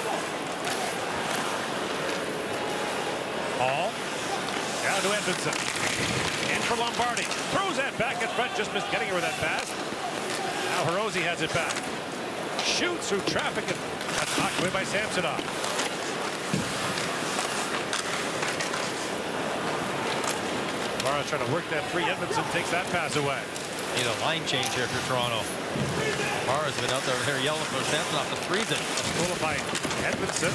Hall. Down to Edmondson. In for Lombardi. Throws that back in front. Just missed Gettinger with that pass. Now Hirose has it back. Shoots through traffic and that's knocked away by Samsonov. Tavares trying to work that free. Edmondson takes that pass away. Need a line change here for Toronto. Tavares has been out there yelling for Samsonov to freeze it. Stolen by Edmondson.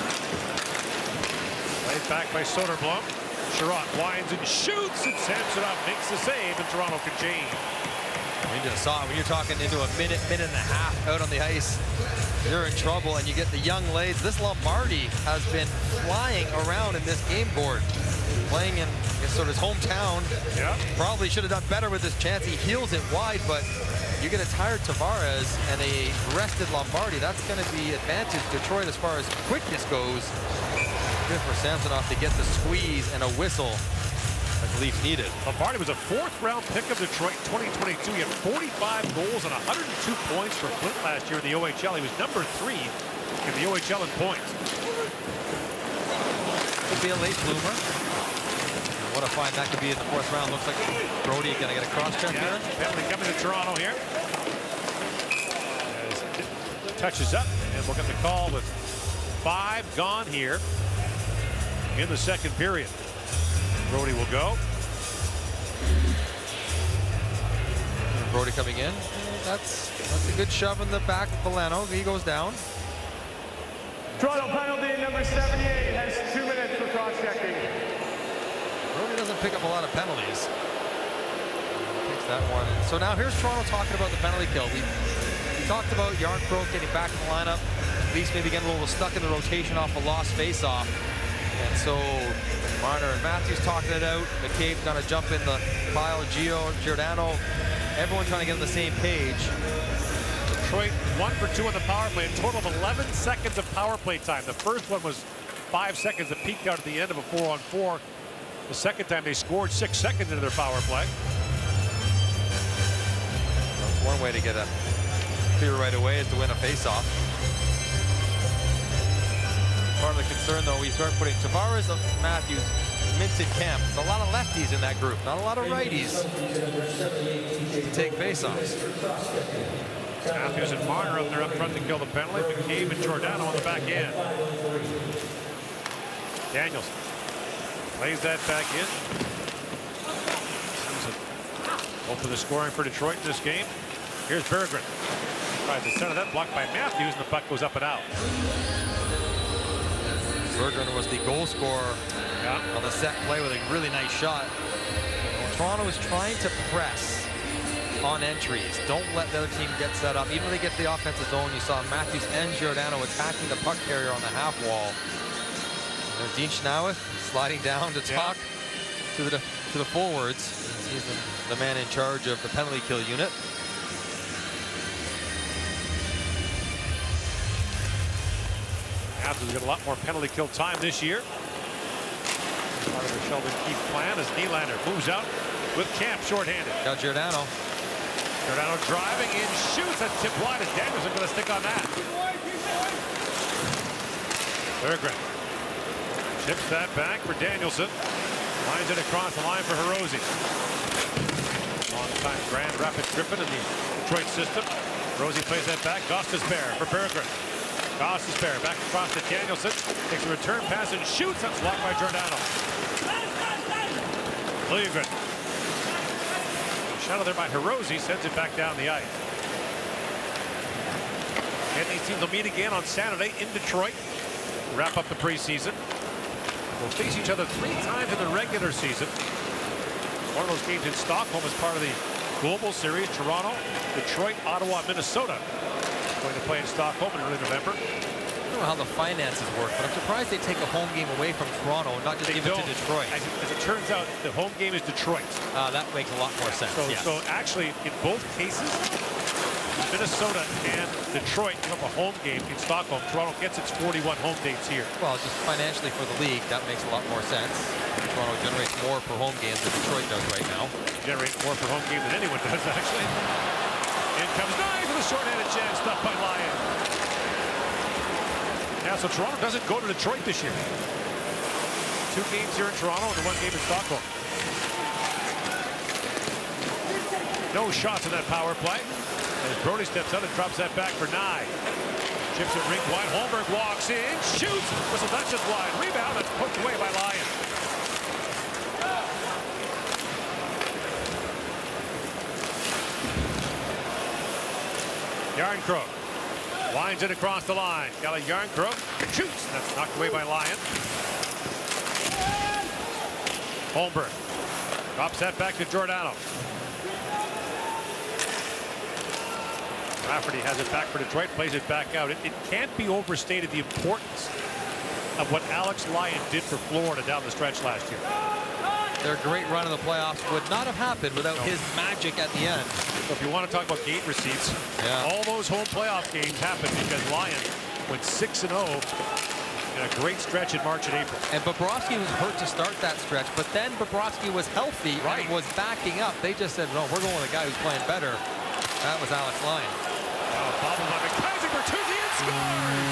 Played back by Soderblom. Sherratt winds and shoots, and Samsonov makes the save, and Toronto can change. We just saw it. When you're talking into a minute and a half out on the ice, you're in trouble, and you get the young legs. This Lombardi has been flying around in this game board, playing in sort of his hometown. Yeah. Probably should have done better with this chance. He heels it wide, but you get a tired Tavares and a rested Lombardi. That's going to be advantage Detroit as far as quickness goes. Good for Samsonov to get the squeeze and a whistle that the Leafs needed. Lombardi was a fourth-round pick of Detroit in 2022. He had 45 goals and 102 points for Flint last year in the OHL. He was number 3 in the OHL in points. Could be a late bloomer. What a find that could be in the 4th round. Looks like Brody going to get a cross-check here. Penalty coming to Toronto here. As it touches up, and we'll get the call with 5 gone here in the second period. Brody will go. Brody coming in. That's a good shove in the back of Veleno. He goes down. Toronto penalty number 78 has 2 minutes for cross-checking. Brody doesn't pick up a lot of penalties. Takes that one. So now here's Toronto talking about the penalty kill. We talked about Jarnkrok getting back in the lineup. Leafs maybe getting a little stuck in the rotation off a lost face-off. And so Marner and Matthews talking it out. McCabe going to jump in the pile. Giordano. Everyone trying to get on the same page. Detroit 1 for 2 on the power play. A total of 11 seconds of power play time. The first one was 5 seconds that peaked out at the end of a 4-on-4. The second time they scored 6 seconds into their power play. That's one way to get a clear right away is to win a face-off. Part of the concern, though, we start putting Tavares, Matthews, Minton, Kemp. There's a lot of lefties in that group, not a lot of righties to take face-offs. Matthews and Marner up there up front to kill the penalty. McCabe and Giordano on the back end. Daniels plays that back in. Open the scoring for Detroit in this game. Here's Berggren. Tries to center that, blocked by Matthews, and the puck goes up and out. Berggren was the goal scorer on the set play with a really nice shot. Toronto is trying to press on entries. Don't let the other team get set up. Even when they get the offensive zone, you saw Matthews and Giordano attacking the puck carrier on the half wall. There's Dean Schnaueth sliding down to talk to the forwards. He's the man in charge of the penalty kill unit. Matthews has got a lot more penalty kill time this year. Part of the Sheldon Keefe plan as Nylander moves out with Camp shorthanded. Got Giordano. Giordano driving in, shoots, that tip wide, and Daniels are going to stick on that. Berggren tips that back for Danielson. Lines it across the line for Hirose. Two-time Grand Rapids Griffin in the Detroit system. Rosie plays that back. Gostisbehere for Berggren. Gostisbehere back across to Danielson. Takes a return pass and shoots. That's blocked by Giordano. Liljegren. Shot out there by Hirose. Sends it back down the ice. And these teams will meet again on Saturday in Detroit. Wrap up the preseason. They'll face each other 3 times in the regular season. One of those games in Stockholm is part of the Global Series. Toronto, Detroit, Ottawa, Minnesota going to play in Stockholm in early November. I don't know how the finances work, but I'm surprised they take a home game away from Toronto and not just give it to Detroit. As it turns out, the home game is Detroit. That makes a lot more sense. So actually, in both cases, Minnesota and Detroit give up a home game in Stockholm. Toronto gets its 41 home dates here. Well, just financially for the league, that makes a lot more sense. Toronto generates more per home game than Detroit does right now. Generates more per home game than anyone does, actually. In comes Nye for the shorthanded chance, stopped by Lyon. Yeah, so Toronto doesn't go to Detroit this year. 2 games here in Toronto and 1 game in Stockholm. No shots in that power play. As Brodie steps out and drops that back for Nye. Chips it rink wide. Holmberg walks in, shoots. Whistle, that's just wide. Rebound and poked away by Lyon. Järnkrok winds it across the line. Calle Järnkrok shoots. That's knocked away by Lyon. Holmberg drops that back to Giordano. Rafferty has it back for Detroit, plays it back out. It can't be overstated the importance of what Alex Lyon did for Florida down the stretch last year. Their great run in the playoffs would not have happened without his magic at the end. So if you want to talk about gate receipts, all those home playoff games happened because Lyon went 6-0 in a great stretch in March and April. And Bobrovsky was hurt to start that stretch, but then Bobrovsky was healthy and was backing up. They just said, no, we're going with a guy who's playing better. That was Alex Lyon. Bobbled by McIsaac, Bertuzzi, and scores!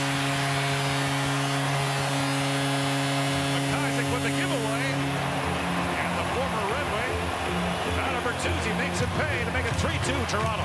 McIsaac with the giveaway. And the former Red Wing, Tyler Bertuzzi, makes it pay to make it 3-2 Toronto.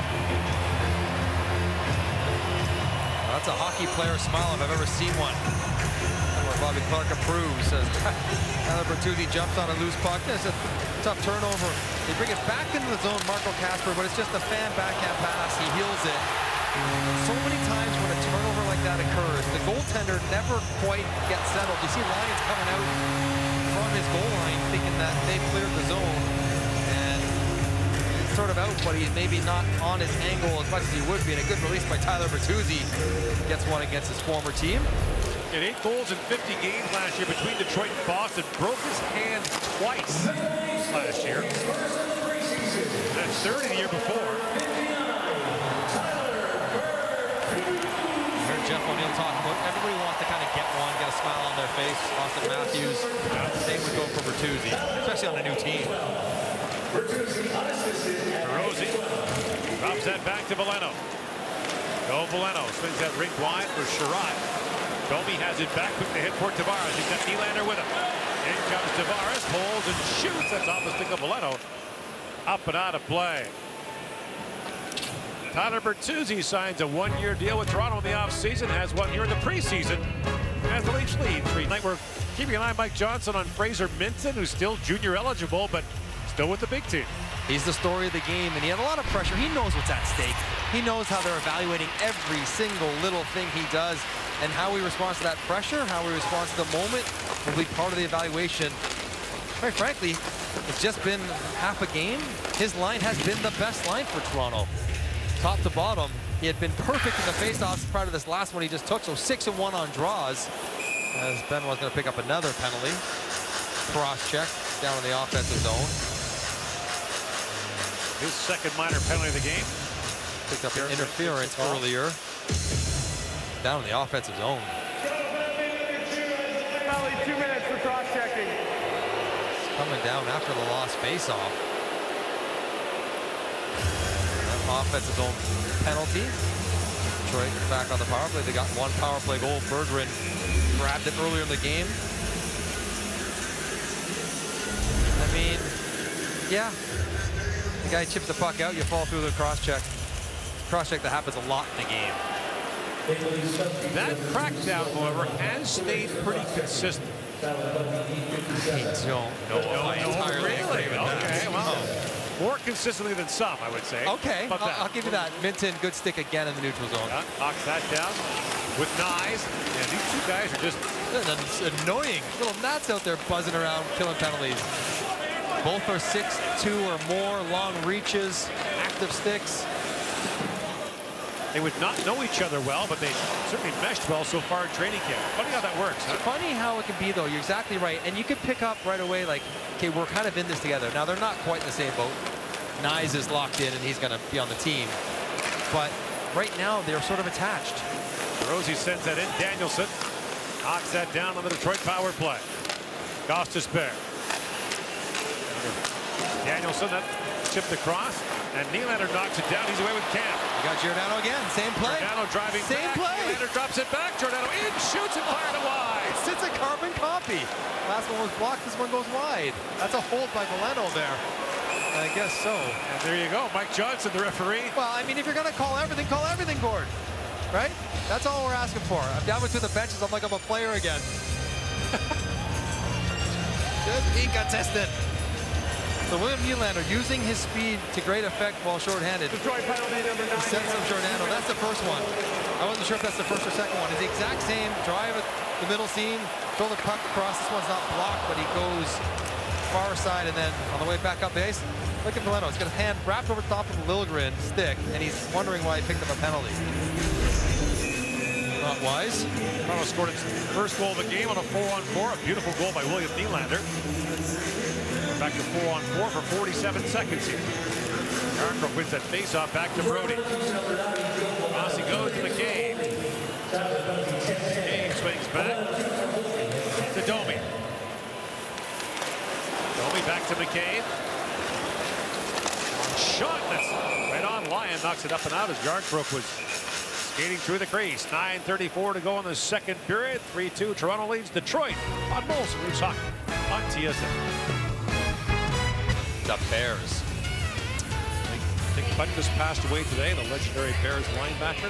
That's a hockey player smile if I've ever seen one. Where Bobby Clarke approves. Says Tyler Bertuzzi jumps on a loose puck. It's a tough turnover. They bring it back into the zone, Marco Kasper, but it's just a fan backhand pass. He heals it. So many times when a turnover like that occurs, the goaltender never quite gets settled. You see Lyons coming out from his goal line thinking that they've cleared the zone. And it's sort of out, but he's maybe not on his angle as much as he would be. And a good release by Tyler Bertuzzi gets one against his former team. He had 8 goals in 50 games last year between Detroit and Boston. Broke his hand twice last year. That's 30 the year before. Jeff O'Neill talking about everybody wants to kind of get one, get a smile on their face. Austin Matthews, same would go for Bertuzzi, especially on a new team. Rosie drops that back to Veleno. Go Veleno, swings that rink wide for Sherratt. Domi has it back, quick to hit for Tavares. He's got Nylander with him. In comes Tavares, holds and shoots. That's off the stick of Veleno. Up and out of play. Tyler Bertuzzi signs a 1-year deal with Toronto in the offseason, has 1 year in the preseason as the Leafs lead. Tonight we're keeping an eye on Mike Johnson on Fraser Minten, who's still junior eligible, but still with the big team. He's the story of the game, and he had a lot of pressure. He knows what's at stake. He knows how they're evaluating every single little thing he does, and how he responds to that pressure, how he responds to the moment will be part of the evaluation. Quite frankly, it's just been half a game. His line has been the best line for Toronto. Top to bottom, he had been perfect in the faceoffs prior to this last one he just took, so 6-1 on draws. As Ben was going to pick up another penalty. Cross-check down in the offensive zone. His second minor penalty of the game. Picked up an interference earlier. Down in the offensive zone. Penalty, 2 minutes for cross-checking. Coming down after the lost faceoff. Offensive zone penalty. Detroit back on the power play. They got 1 power play goal. Berggren grabbed it earlier in the game. I mean, yeah, The guy chips the puck out, you fall through the cross-check. Cross-check that happens a lot in the game. That crackdown, however, has stayed pretty consistent. I don't know if I entirely agree with that. Okay, well, more consistently than some, I would say. Okay, I'll give you that. Minton, good stick again in the neutral zone. Yeah, knocks that down with Knies. And these two guys are just annoying. Little gnats out there buzzing around, killing penalties. Both are 6'2" or more, long reaches, active sticks. They would not know each other well, but they certainly meshed well so far in training camp. Funny how that works, huh? It's funny how it can be, though. You're exactly right. And you can pick up right away, like, okay, we're kind of in this together. Now, they're not quite in the same boat. Knies is locked in, and he's going to be on the team. But right now, they're sort of attached. Rosie sends that in. Danielson knocks that down on the Detroit power play. Gostisbehere. Danielson, that chipped across. And Nylander knocks it down. He's away with Cam. You got Giordano again. Same play. Giordano driving Same back. play. Nylander drops it back. Giordano in, shoots and fired it wide. It's a carbon copy. Last one was blocked. This one goes wide. That's a hold by Veleno there. I guess so. And there you go. Mike Johnson, the referee. Well, I mean, if you're going to call everything, Gord. Right? That's all we're asking for. I'm down between the benches. I'm like I'm a player again. Just inconsistent. So William Nylander using his speed to great effect while shorthanded. Detroit penalty number 9. Sets up Giordano. That's the first one. I wasn't sure if that's the first or second one. It's the exact same. Drive at the middle seam, throw the puck across. This one's not blocked, but he goes far side, and then on the way back up the ice, look at Veleno. He's got a hand wrapped over top of Liljegren stick, and he's wondering why he picked up a penalty. Not wise. Toronto scored its first goal of the game on a 4-on-4. A beautiful goal by William Nylander. Back to 4-on-4 for 47 seconds here. Yarncrook wins that face-off back to Brody. Rossi goes to McCabe. McCabe swings back to Domi. Domi back to McCabe. Shot that's right on Lyon, knocks it up and out as Yarncrook was skating through the crease. 9:34 to go in the second period. 3-2. Toronto leads Detroit on Molson Leafs Hockey on TSN. The Bears. Dick Butkus passed away today, the legendary Bears linebacker.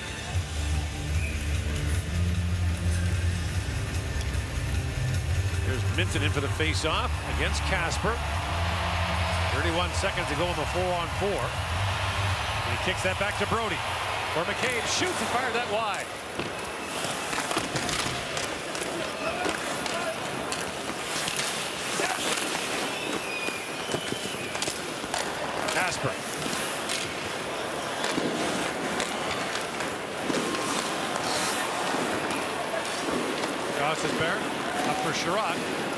Here's Minton in for the face-off against Casper. 31 seconds to go in the 4-on-4. And he kicks that back to Brody. Or McCabe shoots and fired that wide. Casper. Gostisbehere up for Sherratt.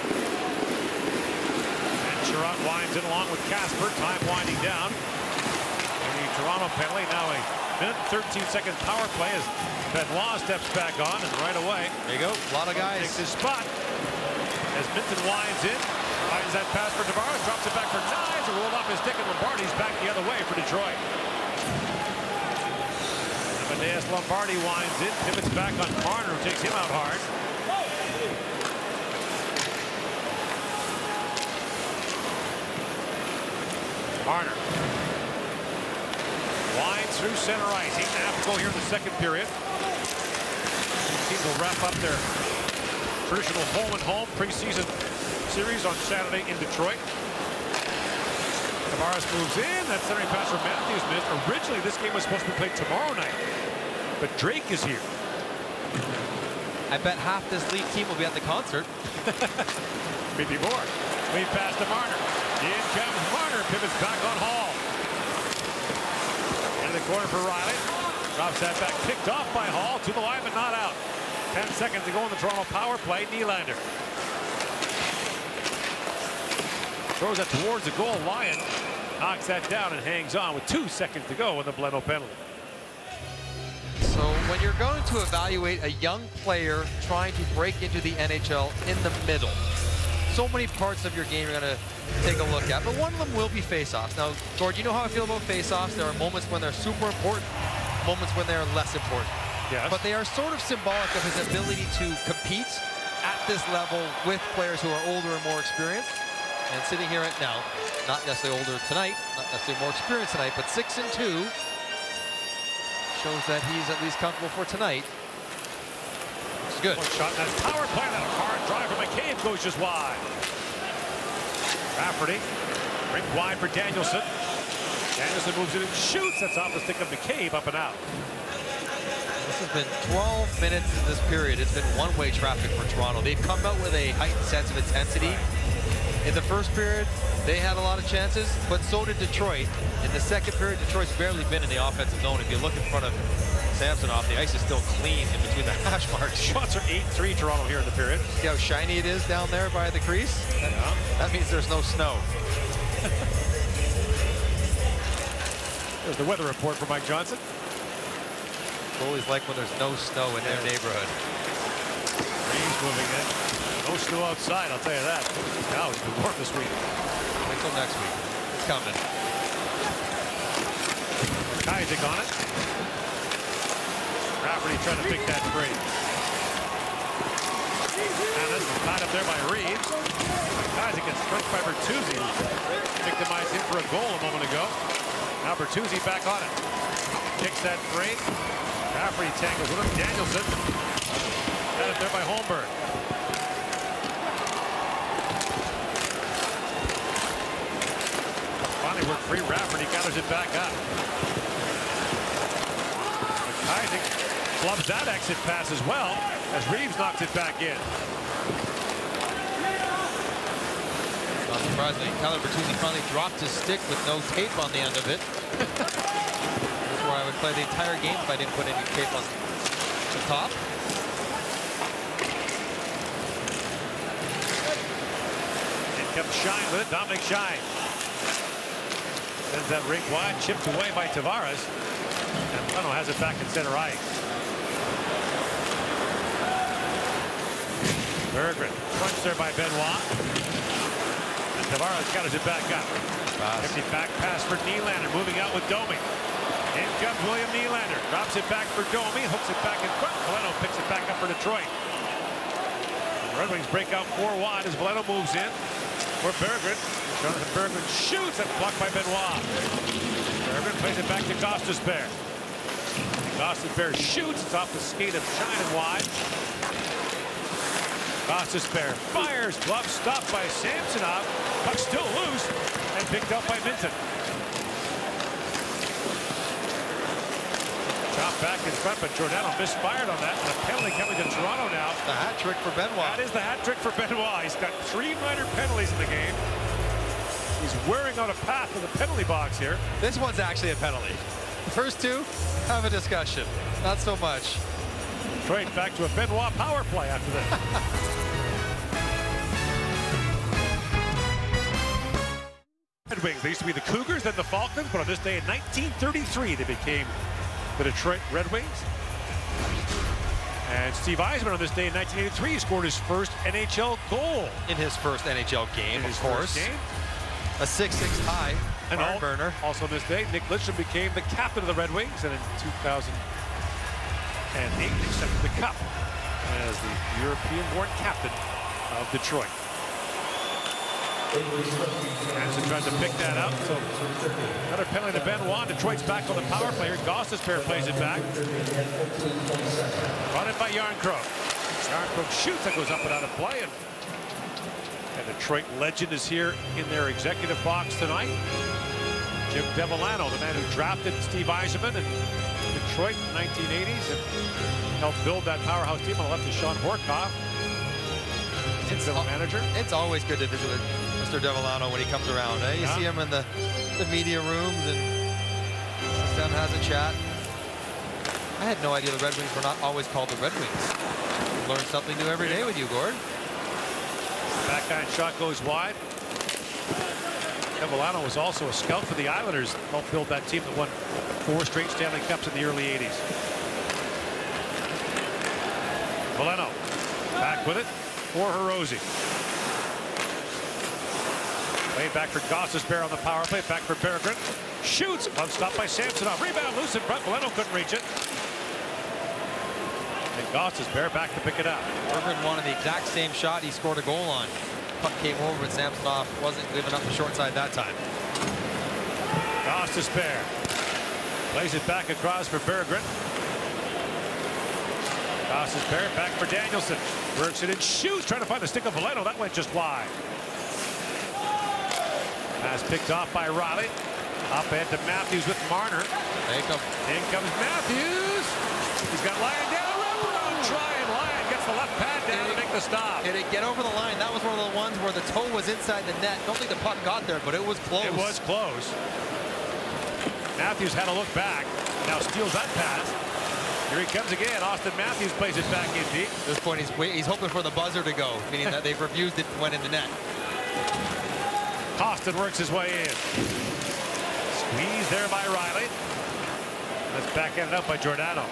And Sherratt winds in along with Casper. Time winding down. And the Toronto penalty. Now a minute and 13-second power play as Benoit steps back on, and right away. There you go. A lot of guys. Takes his spot as Minton winds in. Finds that pass for Tavares, drops it back for Knies, and rolled off his stick, and Lombardi's back the other way for Detroit. Amadeus Lombardi winds in, pivots back on Marner, who takes him out hard. Marner winds through center ice. 8.5 to go here in the second period. These teams will wrap up their traditional home-and-home preseason series on Saturday in Detroit. Tavares moves in. That centering pass from Matthews missed. Originally, this game was supposed to be played tomorrow night, but Drake is here. I bet half this league team will be at the concert. Maybe more. Lead pass to Marner. In comes Marner. Pivots back on Hall. In the corner for Riley. Drops that back. Picked off by Hall. To the line, but not out. 10 seconds to go in the Toronto power play. Nylander throws that towards the goal. Lyon knocks that down and hangs on with 2 seconds to go in the Veleno penalty. So when you're going to evaluate a young player trying to break into the NHL in the middle, so many parts of your game you're going to take a look at, but one of them will be face-offs. Now, Gord, you know how I feel about face-offs. There are moments when they're super important, moments when they're less important. Yes. But they are sort of symbolic of his ability to compete at this level with players who are older and more experienced. And sitting here right now, not necessarily older tonight, not necessarily more experienced tonight, but 6-2 shows that he's at least comfortable for tonight. It's good. One shot, that's power play. That hard drive from McCabe goes just wide. Rafferty, rink wide for Danielson. Danielson moves it and shoots. That's off the stick of McCabe, up and out. This has been 12 minutes in this period. It's been one-way traffic for Toronto. They've come out with a heightened sense of intensity. In the first period, they had a lot of chances, but so did Detroit. In the second period, Detroit's barely been in the offensive zone. If you look in front of Samsonov, the ice is still clean in between the hash marks. Shots are 8-3 Toronto here in the period. See how shiny it is down there by the crease? That means there's no snow. There's the weather report for Mike Johnson. Goalies like when there's no snow in their neighborhood. Reeves moving in. No snow outside, I'll tell you that. Now it's been warm this week. Wait till next week. It's coming. Isaac on it. Rafferty trying to pick that free. And this is tied up there by Reeves. Isaac gets struck by Bertuzzi. Victimized him for a goal a moment ago. Now Bertuzzi back on it. Kicks that free. Rafferty tangles with him. Danielson. Got it there by Holmberg. Finally worked free. Rafferty gathers it back up. Isaac flubs that exit pass as well as Reeves knocks it back in. Not surprisingly, Tyler Bertuzzi finally dropped his stick with no tape on the end of it. That's where I would play the entire game if I didn't put any tape on the top. In comes Shine with it. Dominic Shine. Sends that rink wide, chipped away by Tavares. And Leno has it back in center ice. Berggren, crunch there by Benoit. And Tavares gathers it back up. Empty back pass for Nylander, moving out with Domi. In comes William Nylander, drops it back for Domi, hooks it back in front. Leno picks it back up for Detroit. The Red Wings break out 4 wide as Leno moves in for Berggren. Jonathan Berggren shoots and blocked by Benoit. Berggren plays it back to Gostisbehere. Gostisbehere shoots. It's off the skate of Shine and wide. Gostisbehere fires. Glove stopped by Samsonov. Puck still loose and picked up by Minton. Shot back in front, but Giordano misfired on that. And a penalty coming to Toronto now. The hat trick for Benoit. That is the hat trick for Benoit. He's got 3 minor penalties in the game. He's wearing out a path to the penalty box here. This one's actually a penalty. The first 2, have a discussion. Not so much. Detroit back to a Benoit power play after this. Red Wings, they used to be the Cougars, then the Falcons, but on this day in 1933, they became the Detroit Red Wings. And Steve Yzerman on this day in 1983 scored his first NHL goal. In his first NHL game, In his of course. first game. A 6-6 tie. And barn burner. Also on this day, Nick Lidstrom became the captain of the Red Wings, and in 2008 accepted the cup as the European-born captain of Detroit. Anderson tries to pick that up, so another penalty to Benoit. Detroit's back on the power play. Gostisbehere plays it back. Run it by Jarnkrok. Jarnkrok shoots, that goes up and out of play. And Detroit legend is here in their executive box tonight. Jim Devellano, the man who drafted Steve Yzerman in Detroit in the 1980s and helped build that powerhouse team. On the left is Sean Horkoff, general manager. It's always good to visit with Mr. Devellano when he comes around. Eh? You see him in the media rooms and sits down and has a chat. I had no idea the Red Wings were not always called the Red Wings. You learn something new every day with you, Gord. Backhand shot goes wide. Devellano was also a scout for the Islanders. Helped build that team that won 4 straight Stanley Cups in the early 80s. Veleno back with it for Hirose. Played back for Gostisbehere on the power play. Back for Berggren. Shoots. Unstopped by Samsonov. Rebound loose in front. Veleno couldn't reach it. And Gostisbehere back to pick it up. Berggren wanted the exact same shot he scored a goal on. puck came over, and Samsonov wasn't giving up the short side that time. Goss to spare. Plays it back across for Berggren. Goss to spare. Back for Danielson. Works it in, shoots, trying to find the stick of Veleno. That went just wide. Pass picked off by Riley. Up ahead to Matthews with Marner. Take him. In comes Matthews. He's got Lyon down. Wraparound try, and Lyon gets the left pad down to make the stop. Did it get over the line? That was one of the ones where the toe was inside the net. Don't think the puck got there, but it was close. It was close. Matthews had a look back. Now steals that pass. Here he comes again. Austin Matthews plays it back in deep. At this point, he's hoping for the buzzer to go, meaning that they've refused it and went in the net. Austin works his way in. Squeeze there by Riley. That's backhanded up by Giordano.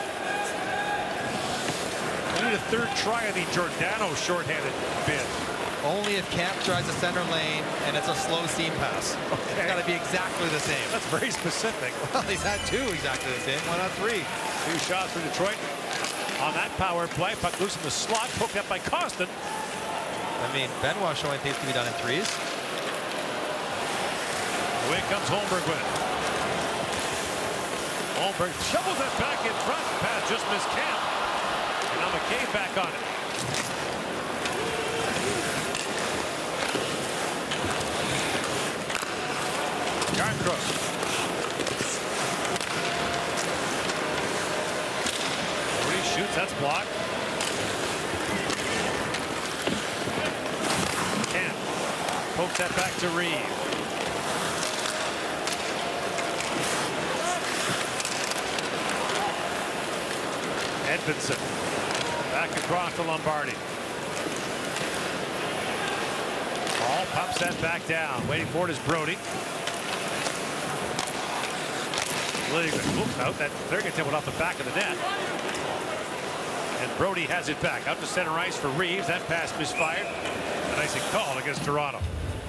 We need a third try on the Giordano shorthanded bid. Only if Camp tries the center lane and it's a slow seam pass. Okay. It's got to be exactly the same. That's very specific. Well, he's had two exactly the same. Why not three? 2 shots for Detroit. On that power play, puck loose in the slot, poked up by Costin. I mean, Benoit showing things can be done in threes. Away comes Holmberg with it. Holmberg shovels it back in front. Pass just missed Camp. And now McCabe back on it. Jarnkrok. He shoots, that's blocked. Camp pokes that back to Reed. Edmondson back across to Lombardi. Hall pumps that back down. Waiting for it is Brody. Oops, out. That they're going to tip it off the back of the net. And Brody has it back out to center ice for Reeves. That pass misfired. An icing call against Toronto.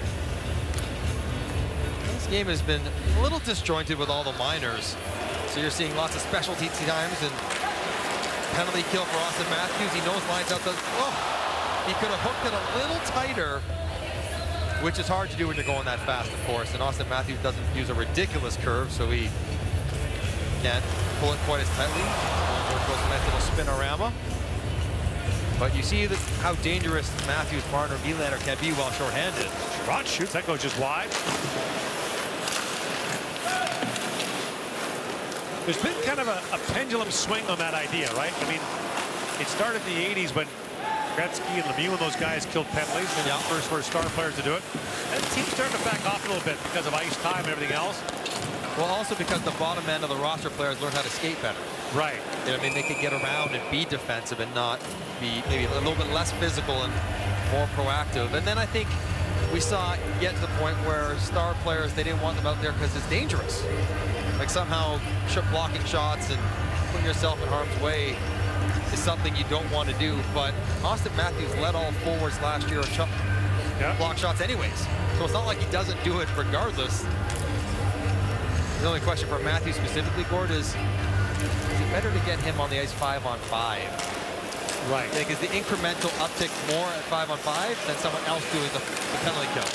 This game has been a little disjointed with all the minors. So you're seeing lots of specialty times and penalty kill for Austin Matthews. He knows lines out the. Oh, he could have hooked it a little tighter, which is hard to do when you're going that fast, of course. And Austin Matthews doesn't use a ridiculous curve, so he can't pull it quite as tightly. There goes a nice little spinorama. But you see how dangerous Matthews, Marner, Nylander can be while shorthanded. Rod shoots, that goes just wide. There's been kind of a pendulum swing on that idea, right? I mean, it started in the 80s when Gretzky and Lemieux and those guys killed penalties. And the first were star players to do it. And the team's starting to back off a little bit because of ice time and everything else. Well, also because the bottom end of the roster players learn how to skate better. Right. I mean, they could get around and be defensive and not be maybe a little bit less physical and more proactive. And then I think we saw it get to the point where star players, they didn't want them out there because it's dangerous. Like somehow blocking shots and putting yourself in harm's way is something you don't want to do. But Austin Matthews led all forwards last year block shots anyways. So it's not like he doesn't do it regardless. The only question for Matthews specifically, Gord, is it better to get him on the ice 5-on-5? Right. Like, is the incremental uptick more at 5-on-5 than someone else doing the penalty kill?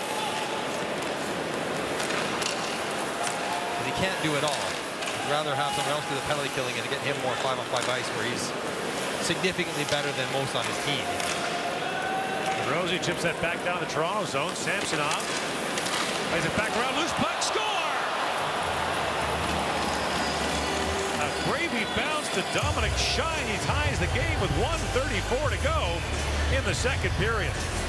Because he can't do it all. I'd rather have someone else do the penalty killing and get him more 5-on-5 ice where he's significantly better than most on his team. Rosie chips that back down the Toronto zone. Samsonov plays it back around, loose puck, score! A gravy bounce to Dominic Shine. He ties the game with 1:34 to go in the second period.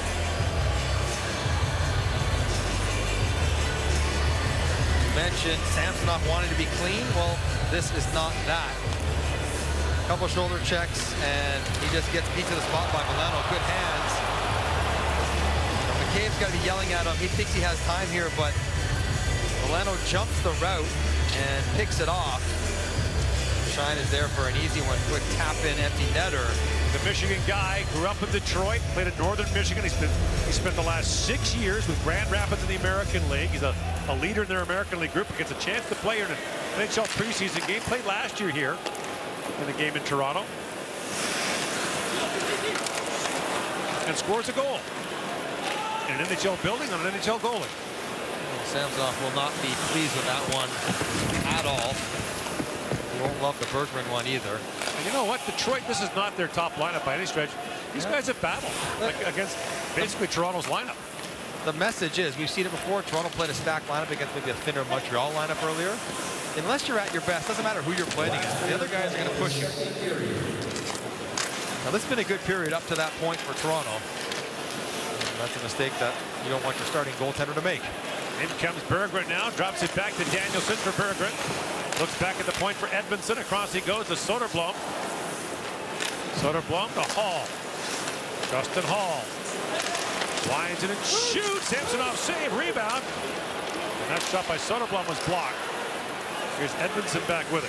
You mentioned Samsonov wanted to be clean. Well, this is not that. Couple shoulder checks, and he just gets beat to the spot by Veleno. Good hands. McCabe's got to be yelling at him. He thinks he has time here, but Veleno jumps the route and picks it off. Shine is there for an easy one. Quick tap-in, empty netter. The Michigan guy grew up in Detroit, played at Northern Michigan. He spent the last 6 years with Grand Rapids in the American League. He's a leader in their American League group. He gets a chance to play in an NHL preseason game. Played last year here in the game in Toronto. And scores a goal. in an NHL building on an NHL goalie. Samsonov will not be pleased with that one at all. He won't love the Berggren one either. And you know what? Detroit, this is not their top lineup by any stretch. These guys have battled against basically Toronto's lineup. The message is, we've seen it before, Toronto played a stacked lineup against maybe a thinner Montreal lineup earlier. Unless you're at your best, doesn't matter who you're playing against. The other guys are going to push you. Now, this has been a good period up to that point for Toronto. And that's a mistake that you don't want your starting goaltender to make. In comes Berggren now, drops it back to Danielson for Berggren. Looks back at the point for Edmondson. Across he goes to Soderblom. Soderblom to Hall. Justin Hall. Winds it and shoots. Samsonov save, rebound. And that shot by Soderblom was blocked. Here's Edmondson back with it.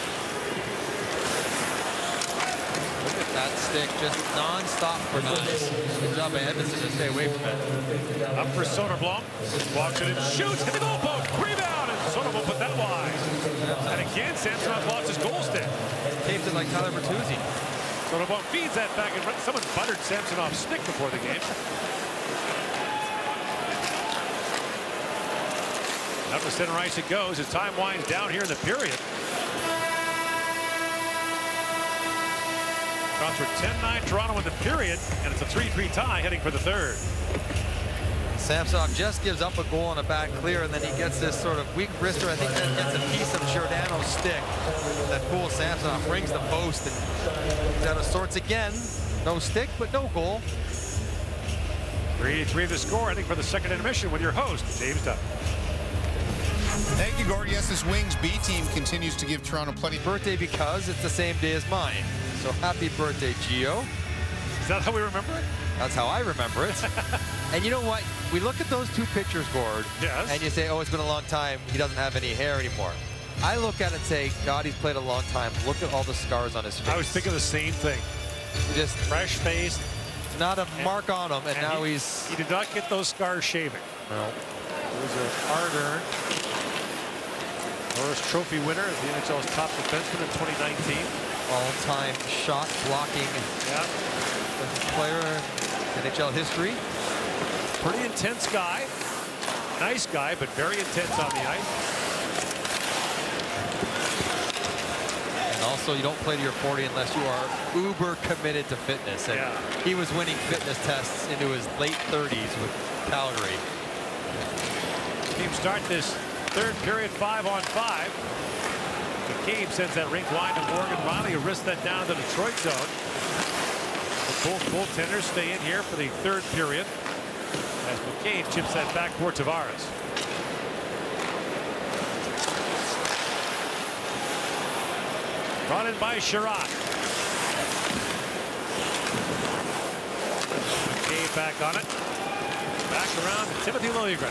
Look at that stick, just non-stop for Nice. Good job by Edmondson to stay away from it. Up for Soderblom. Walks it and shoots. Hit the goal post. Rebound. And Soderblom put that wide. And again, Samsonov lost his goal stick. Taped it like Tyler Bertuzzi. Soderblom feeds that back in front. Someone buttered Samsonov's stick before the game. Up the center ice it goes as time winds down here in the period. Counts for 10-9 Toronto in the period, and it's a 3-3 tie heading for the third. Samsonov just gives up a goal on a back clear, and then he gets this sort of weak wrister. I think that gets a piece of Giordano's stick that fools Samsonov, rings the post, and he's out of sorts again. No stick, but no goal. 3-3 the score, heading for the second intermission with your host, James Duff. Thank you, Gord. Yes, this Wings B team continues to give Toronto plenty. Birthday because it's the same day as mine. So happy birthday, Gio. Is that how we remember it? That's how I remember it. And you know what? We look at those two pictures, Gord, yes, and you say, oh, it's been a long time. He doesn't have any hair anymore. I look at it and say, God, he's played a long time. Look at all the scars on his face. I was thinking the same thing. Just fresh face. Not a mark on him, and now he did not get those scars shaving. No. There's a hard-earned Norris Trophy winner as the NHL's top defenseman in 2019. All-time shot blocking player in NHL history. Pretty intense guy. Nice guy, but very intense on the ice. And also, you don't play to your 40 unless you are uber committed to fitness. And he was winning fitness tests into his late 30s with Calgary. Team start this third period 5-on-5. McCabe sends that rink wide to Morgan Riley, who wrists that down to the Detroit zone. Both goaltenders stay in here for the third period as McCabe chips that back for Tavares. Brought in by Sherratt. McCabe back on it. Back around to Timothy Liljegren.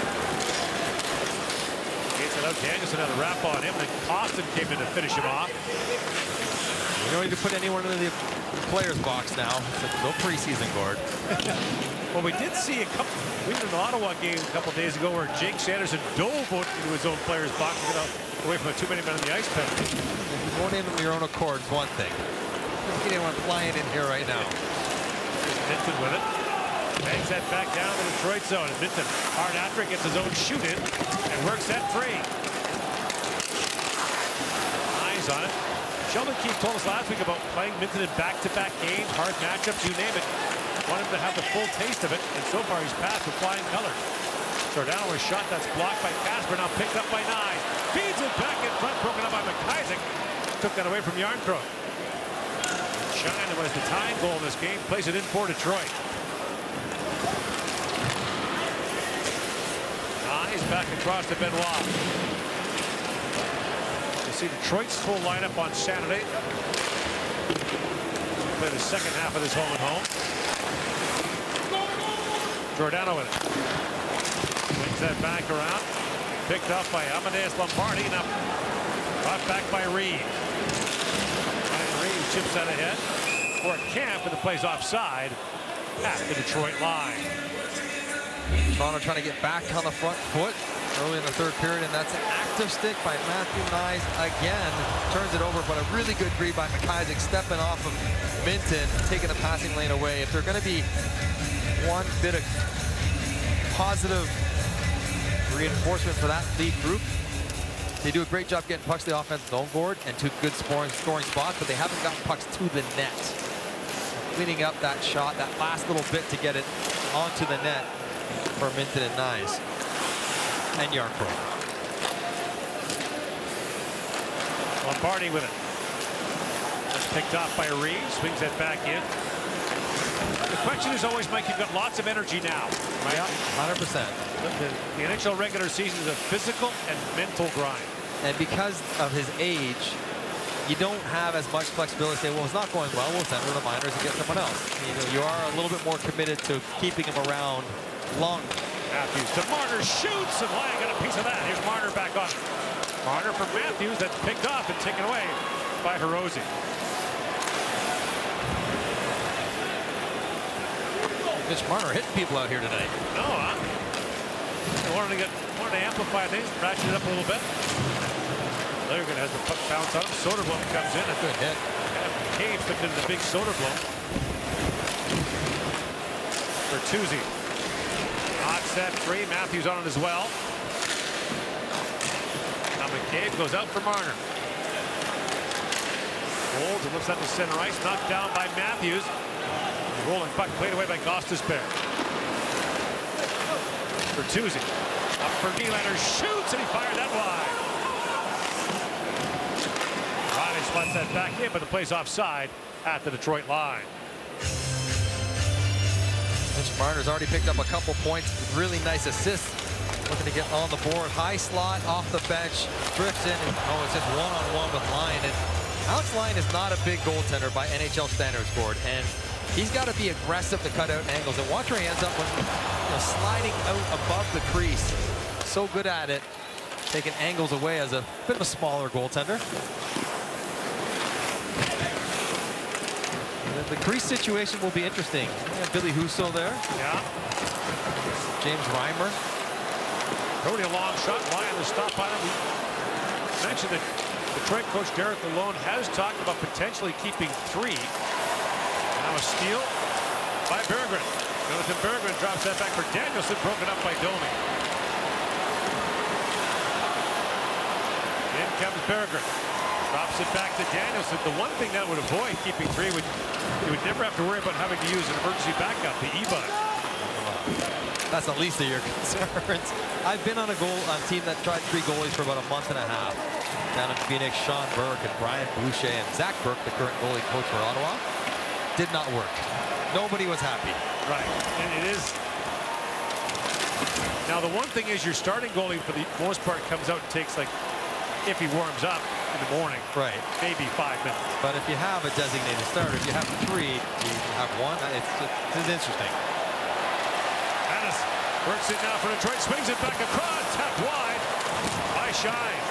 Gets it out. Danielson had a wrap on him, and Austin came in to finish him off. You don't need to put anyone into the players box now. It's no preseason, Gord. Well, we did see a couple. We did an Ottawa game a couple days ago where Jake Sanderson dove into his own players box to get away from too many men on the ice penalty. If you won't in your own accord is one thing. Look at anyone flying in here right now. Minton with it. Bangs that back down to the Detroit zone. And Minton, hard after it, gets his own shoot in and works that free. Eyes on it. Sheldon Keefe told us last week about playing Minton in back-to-back games, hard matchups, you name it. Want him to have the full taste of it, and so far he's passed with flying colors. Giordano, a shot that's blocked by Kasper, now picked up by Nye. Feeds it back in front, broken up by McIsaac. Took that away from Jarnkrok. Shine was the tying goal in this game, plays it in for Detroit. Nye's back across to Benoit. See Detroit's full lineup on Saturday. Play the second half of this home and home. Giordano with it. Swings that back around. Picked up by Amadeus Lombardi. Now brought back by Reed. And Reed chips that ahead for a camp, and the play's offside at the Detroit line. Toronto trying to get back on the front foot early in the third period, and that's an active stick by Matthew Knies again. Turns it over, but a really good read by McIsaac, stepping off of Minton, taking the passing lane away. If they're going to be one bit of positive reinforcement for that lead group. They do a great job getting pucks to the offensive zone board and to good scoring spots, but they haven't gotten pucks to the net. Cleaning up that shot, that last little bit to get it onto the net for Minton and Nyes and Yarncroke. Lombardi with it. That's picked off by Reeves. Swings that back in. The question is always, Mike, you've got lots of energy now, right? Yeah, 100%. The NHL regular season is a physical and mental grind. And because of his age, you don't have as much flexibility to say, well, it's not going well, we'll send him to the minors and get someone else. You are a little bit more committed to keeping him around longer. Matthews to Marner, shoots, and Lang got a piece of that. Here's Marner back on. Marner from Matthews, that's picked off and taken away by Hirose. Mitch Marner hitting people out here tonight. No, huh? Wanted to amplify things, ratchet it up a little bit. Logan has the puck bounce on him. Soderblom comes in. A good hit. Cave flipped into the big Soderblom. Bertuzzi. Hot set free. Matthews on it as well. Now McCabe goes out for Marner. Holds and looks at the center ice. Knocked down by Matthews. Rolling puck played away by Gostisbehere. Bertuzzi. Up for Nylander. Shoots and he fired that wide. Riley slots that back in, but the play's offside at the Detroit line. Mitch Marner's already picked up a couple points with really nice assists. Looking to get on the board. High slot off the bench. Drifts in. And, it's just one-on-one with Lyon. And Alex Lyon is not a big goaltender by NHL standards, Gord. And he's got to be aggressive to cut out angles. And watch where he ends up when sliding out above the crease. So good at it. Taking angles away as a bit of a smaller goaltender. The crease situation will be interesting. Billy Husso there. Yeah. James Reimer. Cody a long shot. Lyon to stop on it. We mentioned that Detroit coach Derek Lalonde has talked about potentially keeping 3. Now a steal by Berggren. Jonathan Berggren drops that back for Danielson, broken up by Domi. In comes Berggren. Drops it back to Danielson. The one thing that would avoid keeping 3 would you would never have to worry about having to use an emergency backup, the E-bug. That's the least of your concerns. I've been on a team that tried 3 goalies for about a month and a half. Down in Phoenix, Sean Burke and Brian Boucher and Zach Burke, the current goalie coach for Ottawa. Did not work. Nobody was happy. Right, and it is. Now the one thing is your starting goalie for the most part comes out and takes, like, if he warms up in the morning, right, maybe 5 minutes. But if you have a designated starter, if you have 3, you have 1. It's interesting. Hannes works it now for Detroit, swings it back across, tapped wide by Shine.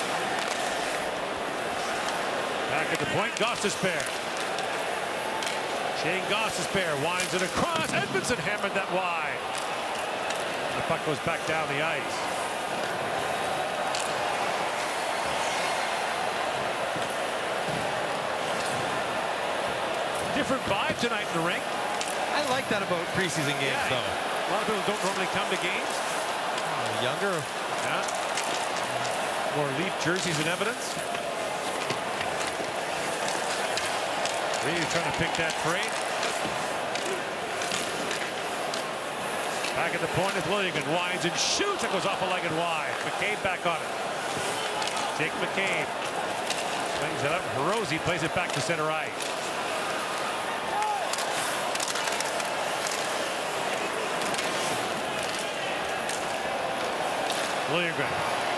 Back at the point, Gostisbehere. Shane Gostisbehere winds it across. Edmondson hammered that wide. The puck goes back down the ice. Different vibe tonight in the rink. I like that about preseason games, though. A lot of people don't normally come to games. Younger. Yeah. More Leaf jerseys in evidence. Reeves trying to pick that free. Back at the point with Willigan. Winds and shoots. It goes off a legged wide. McCabe back on it. Jake McCabe. Swings it up. Hirose plays it back to center ice. Willigan.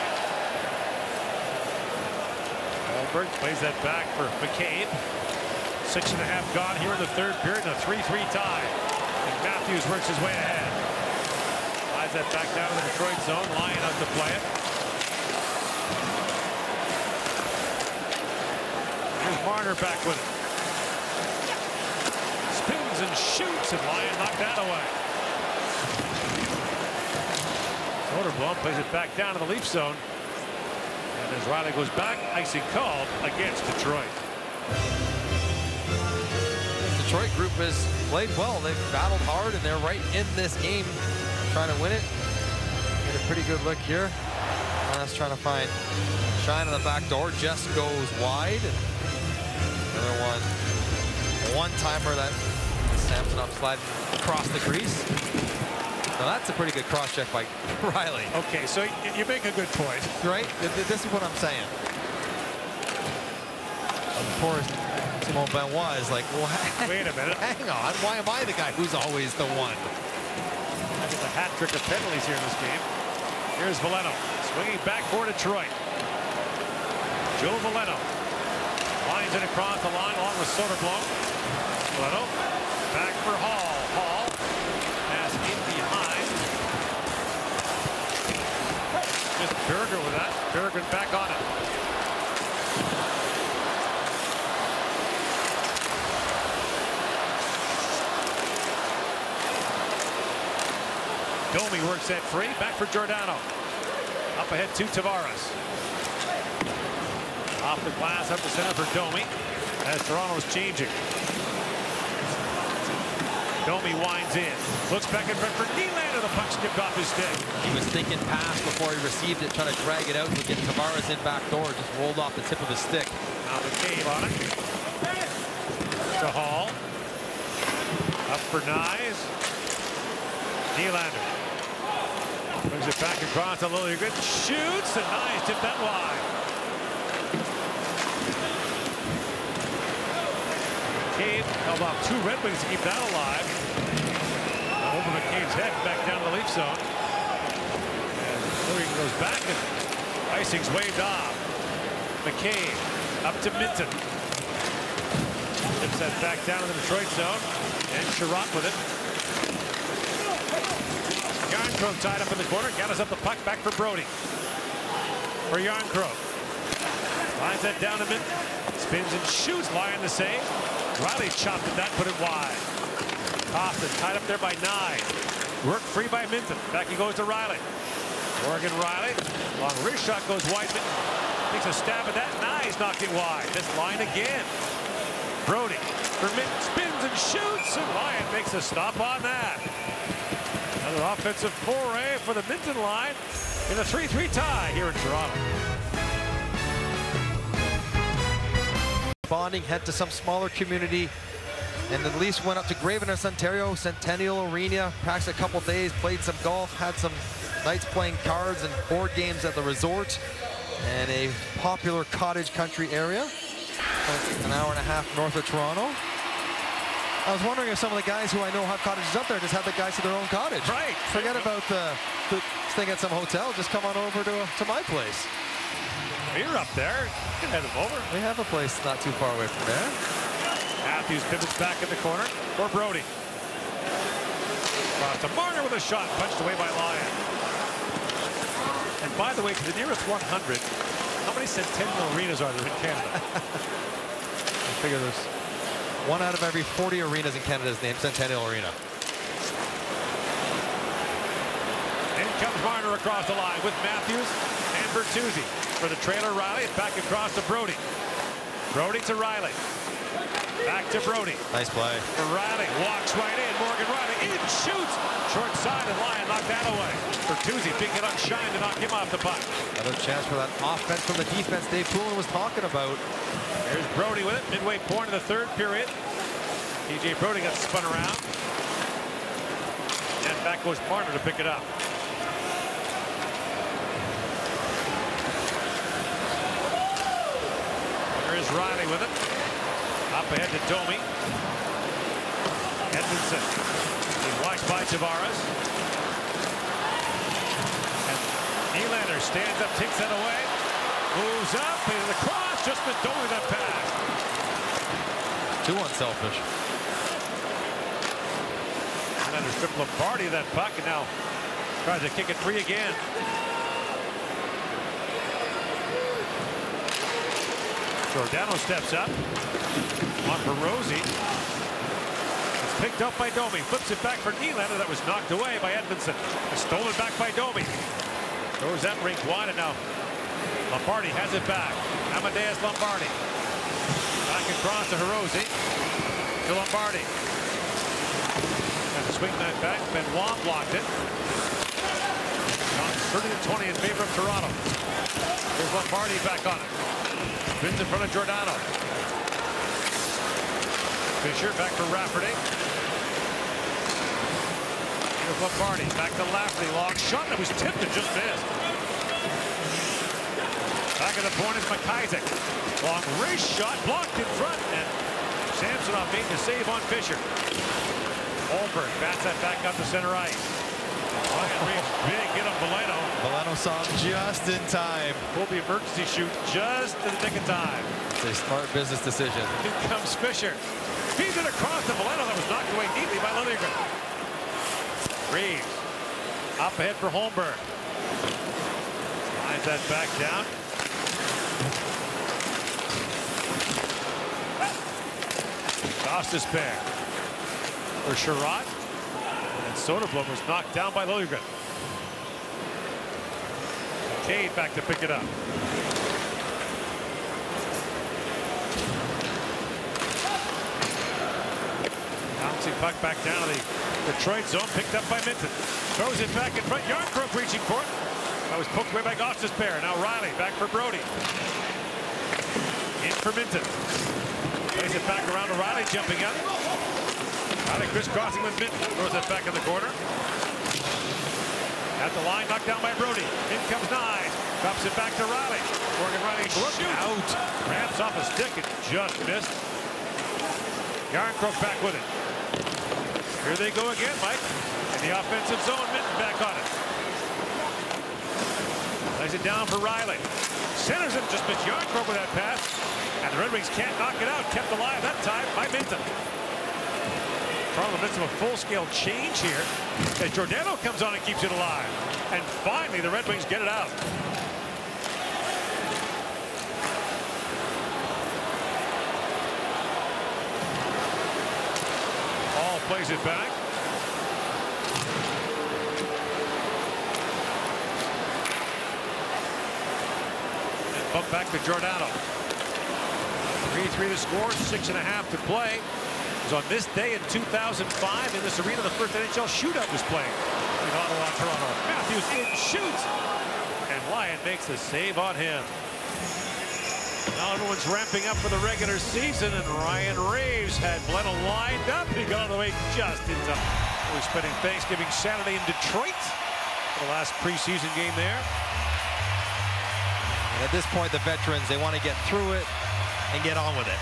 Goldberg plays that back for McCabe. 6.5 gone here in the third period, and a 3-3 tie. And Matthews works his way ahead. Slides that back down to the Detroit zone. Lyon out to play it. Here's Marner back with it. Spins and shoots, and Lyon knocked that away. Soderblom plays it back down to the Leaf zone. And as Riley goes back, icing called against Detroit. The Detroit group has played well. They've battled hard, and they're right in this game trying to win it. Get a pretty good look here. Last trying to find Shine on the back door. Just goes wide. Another one-timer that Samsonov sliding across the crease. Now that's a pretty good cross check by Riley. Okay, so you make a good point. Right? This is what I'm saying. Of course, Simon Benoit is like, well, wait a minute. Hang on. Why am I the guy who's always the one? That's a hat trick of penalties here in this game. Here's Veleno swinging back for Detroit. Joe Veleno lines it across the line along with Soderblom. Veleno back for Hall. Hall pass in behind. Just Berger with that. Berger back on it. Domi works that free. Back for Giordano. Up ahead to Tavares. Off the glass, up the center for Domi. As Toronto's changing. Domi winds in. Looks back in front for Nylander. The puck skipped off his stick. He was thinking pass before he received it, trying to drag it out to get Tavares in back door. Just rolled off the tip of his stick. Now McCabe on it. To Hall. Up for Nyes. Nylander. Brings it back across to Liljegren. Shoots, and Nyes tipped that wide. McCabe held off two Red Wings to keep that alive. Over McCabe's head, back down the Leaf zone. And Liljegren goes back, and icing's waved off. McCabe up to Minton. Tips that back down in the Detroit zone. And Sherratt with it. Jarnkrok tied up in the corner. Gathers up the puck. Back for Brody. For Jarnkrok. Lines that down to Minton. Spins and shoots. Lyon to save. Riley chopped at that. Put it wide. Austin tied up there by Nye. Work free by Minton. Back he goes to Riley. Morgan Riley. Long wrist shot goes wide. Minton takes a stab at that. Nye's knocked it wide. This line again. Brody for Minton. Spins and shoots. And Lyon makes a stop on that. Another offensive foray for the Minton line in a 3-3 tie here in Toronto. Bonding, head to some smaller community, and the Leafs went up to Gravenhurst, Ontario, Centennial Arena, practiced a couple days, played some golf, had some nights playing cards and board games at the resort and a popular cottage country area, an hour and a half north of Toronto. I was wondering if some of the guys who I know have cottages up there just have the guys to their own cottage. Right. Forget about the staying at some hotel. Just come on over to my place. You're up there. You can head them over. We have a place not too far away from there. Matthews pivots back in the corner for Brody. Cross to Marner with a shot. Punched away by Lyon. And by the way, to the nearest 100, how many Centennial Arenas are there in Canada? I figure there's one out of every 40 arenas in Canada is named Centennial Arena. In comes Marner across the line with Matthews and Bertuzzi. For the trailer, Riley, back across to Brody. Brody to Riley. Back to Brody. Nice play. For Riley, walks right in. Morgan Riley in, shoots. Short side, and Lyon knocked that away. Bertuzzi picking it up Shine to knock him off the puck. Another chance for that offense from the defense Dave Poulin was talking about. There's Brody with it. Midway point of the third period. TJ Brody got spun around. And back goes Marner to pick it up. There's Riley with it. Up ahead to Domi. Edmondson. He's watched by Tavares. And Nylander stands up, takes that away. Moves up, and the cross. Just missed Domi that pass. Too unselfish. Nylander stripped Lombardi that puck, and now tries to kick it free again. Giordano steps up. On for Rosie. It's picked up by Domi. Flips it back for Nylander. That was knocked away by Edmondson. Stolen back by Domi. Throws that rink wide, and now Lombardi has it back. Amadeus Lombardi. Back across to Hirose. To Lombardi. And swing that back. Benoit blocked it. 30-20 in favor of Toronto. Here's Lombardi back on it. Spins in front of Giordano. Fisher back for Rafferty. Here's Lombardi back to Lafferty. Long shot that was tipped and just missed. Back at the point is McIsaac. Long race shot blocked in front, and Samsonov made the save on Fisher. Holmberg bats that back up to center ice. Ryan Reeves big hit on Valeno. Valeno saw him just in time. Pulled the emergency shoot just in the nick of time. It's a smart business decision. Here comes Fisher. Feeds it across to Valeno. That was knocked away neatly by Liljegren. Reeves up ahead for Holmberg. Lines that back down. Gostisbehere for Sherratt. And Soderblom was knocked down by Liljegren. Cade back to pick it up. Bouncing puck back down to the Detroit zone, picked up by Minton. Throws it back in front. Yarncroke reaching for it. That was poked away by Gostisbehere. Now Riley back for Brody. In for Minton. Plays it back around to Riley, jumping up. Riley crisscrossing with Minton. Throws it back in the corner. At the line, knocked down by Brody. In comes Nye. Drops it back to Riley. Morgan Riley out. Ramps off a stick and just missed. Yarncroke back with it. Here they go again, Mike. In the offensive zone, Minton back on it. Lays it down for Riley. Centers it, just missed Yarncroke with that pass. And the Red Wings can't knock it out. Kept alive that time by Minton. Toronto in the midst of a full-scale change here as Giordano comes on and keeps it alive. And finally, the Red Wings get it out. Hall plays it back. And bump back to Giordano. 3-3 to score, 6.5 to play. It was on this day in 2005 in this arena the first NHL shootout was played in Ottawa, Toronto. Matthews in, shoots, and Lyon makes the save on him. Now everyone's ramping up for the regular season, and Ryan Reeves had Valeno lined up. He got out of the way just in time. We're spending Thanksgiving Saturday in Detroit for the last preseason game there. And at this point, the veterans, they want to get through it and get on with it.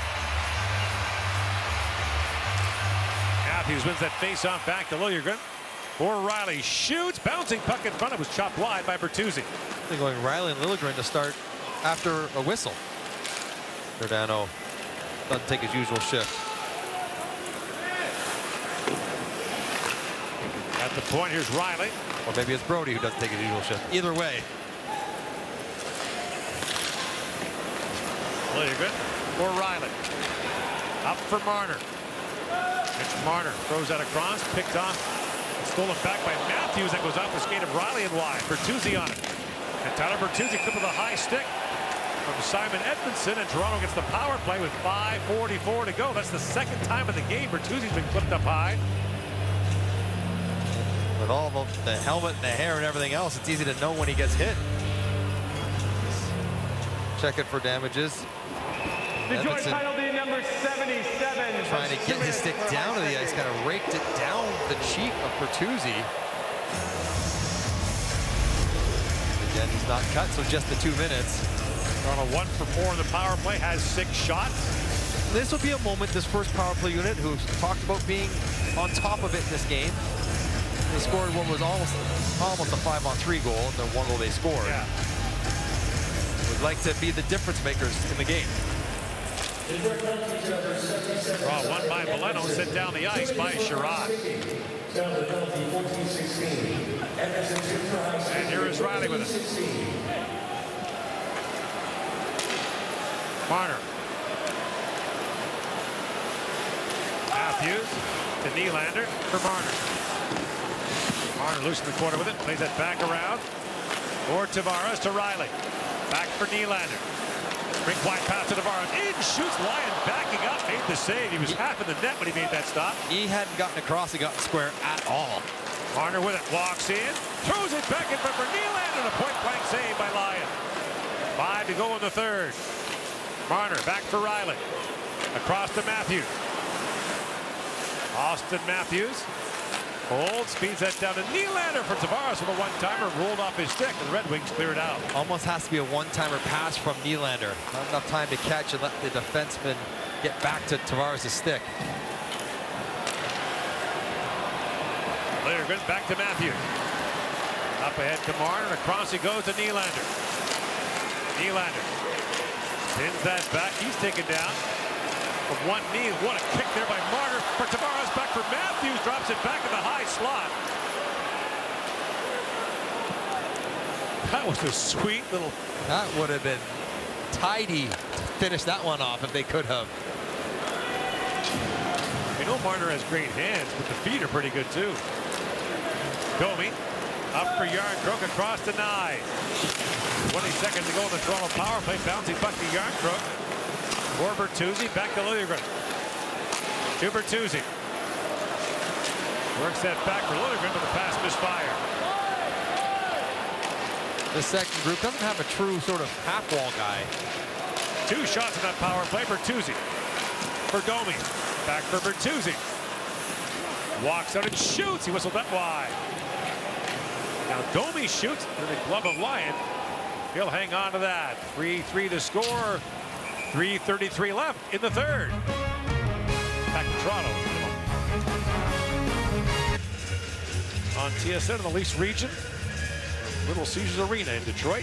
Matthews wins that face-off back to Liljegren. For Riley, shoots, bouncing puck in front. It was chopped wide by Bertuzzi. They're going Riley and Liljegren to start after a whistle. Giordano doesn't take his usual shift. At the point, here's Riley. Or maybe it's Brody who doesn't take his usual shift. Either way. Liljegren for Riley. Up for Marner. Mitch Marner throws that across, picked off, stolen back by Matthews. That goes off the skate of Riley and wide. Bertuzzi on it. And Tyler Bertuzzi clipped with a high stick from Simon Edmondson, and Toronto gets the power play with 5:44 to go. That's the second time in the game Bertuzzi's been clipped up high. With all of the helmet and the hair and everything else, it's easy to know when he gets hit. Check it for damages. Detroit penalty number 77. Trying to get his stick down to the ice, kind of raked it down the cheek of Bertuzzi. Again, he's not cut, so just the 2 minutes. Toronto 1 for 4 in the power play, has 6 shots. This will be a moment, this first power play unit, who's talked about being on top of it in this game. They scored what was almost a 5-on-3 goal, and the 1 goal they scored. Yeah. Would like to be the difference makers in the game. Draw one by Valeno, sent down the ice by Sherratt. And here is Riley with it. Marner. Matthews to Nylander for Marner. Marner loose in the corner with it, plays that back around. Or Tavares to Riley. Back for Nylander. Bring wide pass to Tavares. In shoots Lyon backing up. Made the save. He was half in the net when he made that stop. He hadn't gotten across and gotten square at all. Marner with it, walks in, throws it back in front for Nylander, and a point-blank save by Lyon. 5 to go in the third. Marner back for Riley. Across to Matthews. Austin Matthews holds, speeds that down to Nylander for Tavares with a one-timer, rolled off his stick, and the Red Wings clear it out. Almost has to be a one-timer pass from Nylander. Not enough time to catch and let the defenseman get back to Tavares' stick. Liljegren back to Matthews. Up ahead to Marner, across he goes to Nylander. Nylander pins that back, he's taken down. With one knee, what a kick there by Marner for Tavares, back for Matthews, drops it back in the high slot. That was a sweet little... That would have been tidy to finish that one off if they could have. You know Marner has great hands, but the feet are pretty good too. Domi up for Järnkrok, across to Nye. 20 seconds to go in the Toronto power play, bouncing puck to Järnkrok. For Bertuzzi, back to Liljegren. To Bertuzzi. Works that back for Liljegren, but the pass misfire. The second group doesn't have a true sort of half-wall guy. 2 shots in that power play. Bertuzzi for Domi. Back for Bertuzzi. Walks out and shoots. He whistled that wide. Now Domi shoots in the glove of Lyon. He'll hang on to that. 3-3 to score. 3:33 left in the third. Back to Toronto. On TSN in the Leafs region. Little Caesars Arena in Detroit.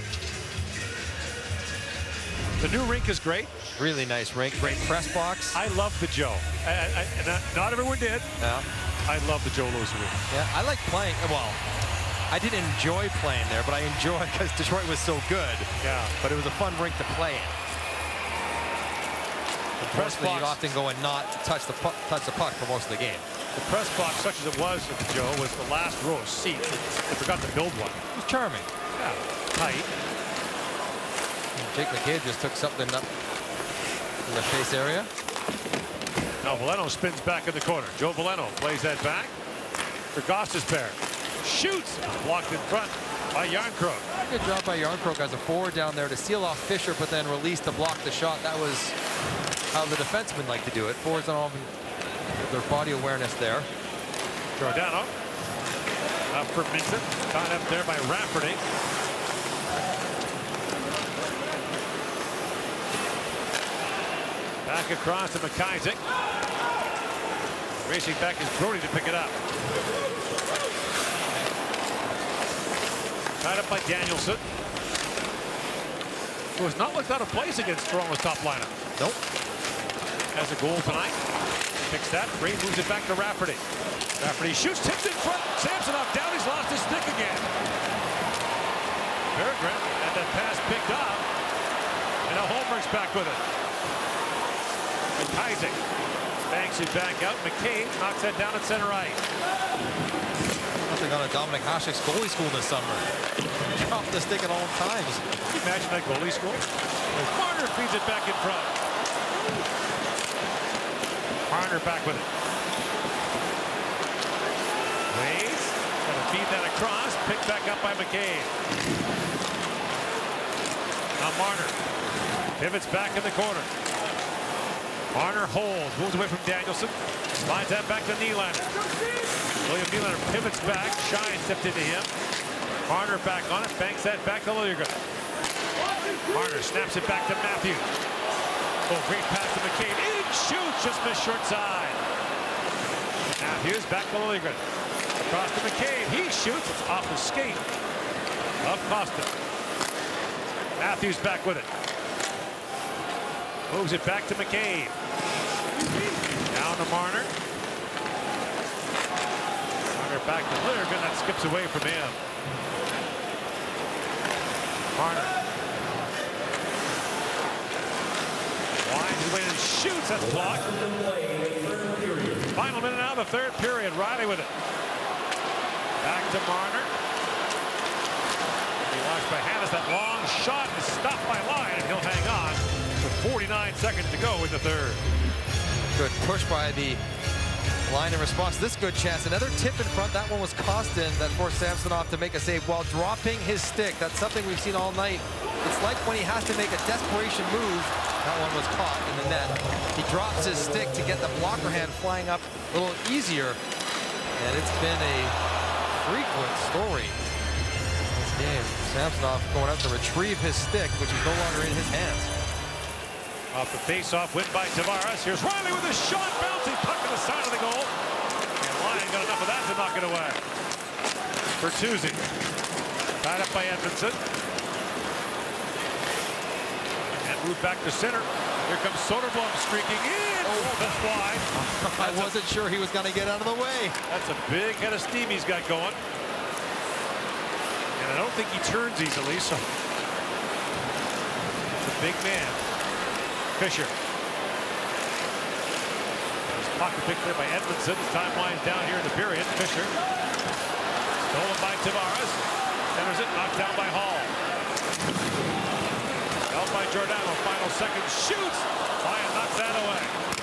The new rink is great. Really nice rink. Great press box. I love the Joe. Not everyone did. Yeah. I love the Joe Louis Arena. Yeah, I like playing. Well, I didn't enjoy playing there, but I enjoy because Detroit was so good. Yeah. But it was a fun rink to play in. Press box. You'd often go and not touch the puck for most of the game. The press box, such as it was at the Joe, was the last row of seats. They forgot to build one. It was charming. Yeah, tight. Jake McCabe just took something up in the face area. Now Veleno spins back in the corner. Joe Veleno plays that back for Gostisbehere. Shoots, blocked in front by Järnkrok. Good job by Järnkrok as a forward down there to seal off Fisher, but then release to block the shot. That was how the defensemen like to do it. Forwards don't often have their body awareness there. Giordano up for Minton. Caught up there by Rafferty. Back across to McIsaac. Racing back is Brody to pick it up. Tied up by Danielson, who has not looked out of place against Toronto's top lineup. Nope. Has a goal tonight. Picks that. Ray moves it back to Rafferty. Rafferty shoots, tipped in front. Samsonov down. He's lost his stick again. Berggren had that pass picked up. And now Holmberg's back with it. McIsaac banks it back out. McCabe knocks that down at center right. They got a Dominic Hasek's goalie school this summer. Dropped the stick at all times. Can you imagine that goalie school? Marner feeds it back in front. Marner back with it. Waves. Gonna feed that across. Picked back up by McCabe. Now Marner pivots back in the corner. Marner holds. Moves away from Danielson. Slides that back to Nylander. William Nylander pivots back. Shine stepped into him. Marner back on it. Banks that back to Liljegren. Marner snaps it back to Matthews. Oh, great pass to McCabe. In shoots. Just missed short side. Matthews back to Liljegren. Across to McCabe. He shoots. It's off the skate of Costa. Matthews back with it. Moves it back to McCabe. Down to Marner. Marner back to Liljegren. That skips away from him. Marner. Winds away and shoots. That's blocked. Final minute now of the third period. Riley with it. Back to Marner. He watched by Hannes. That long shot is stopped by Lyon, and he'll hang on with 49 seconds to go in the third. Good push by the line in response to this good chance. Another tip in front. That one was Kostin that forced Samsonov to make a save while dropping his stick. That's something we've seen all night. It's like when he has to make a desperation move. That one was caught in the net. He drops his stick to get the blocker hand flying up a little easier. And it's been a frequent story in this game. Samsonov going out to retrieve his stick, which is no longer in his hands. Off the face-off, win by Tavares. Here's Riley with a shot, bouncing puck to the side of the goal. And Lyon got enough of that to knock it away. Bertuzzi, tied up by Edmondson. And moved back to center. Here comes Soderblom streaking in. Oh, that's wide. I wasn't sure he was going to get out of the way. That's a big head of steam he's got going. And I don't think he turns easily, so it's a big man. Fisher. Pocket pick there by Edmondson. Time winds down here in the period. Fisher. Stolen by Tavares. Centers it, knocked down by Hall. Held by Giordano. Final second. Shoots. Lyon knocks that away.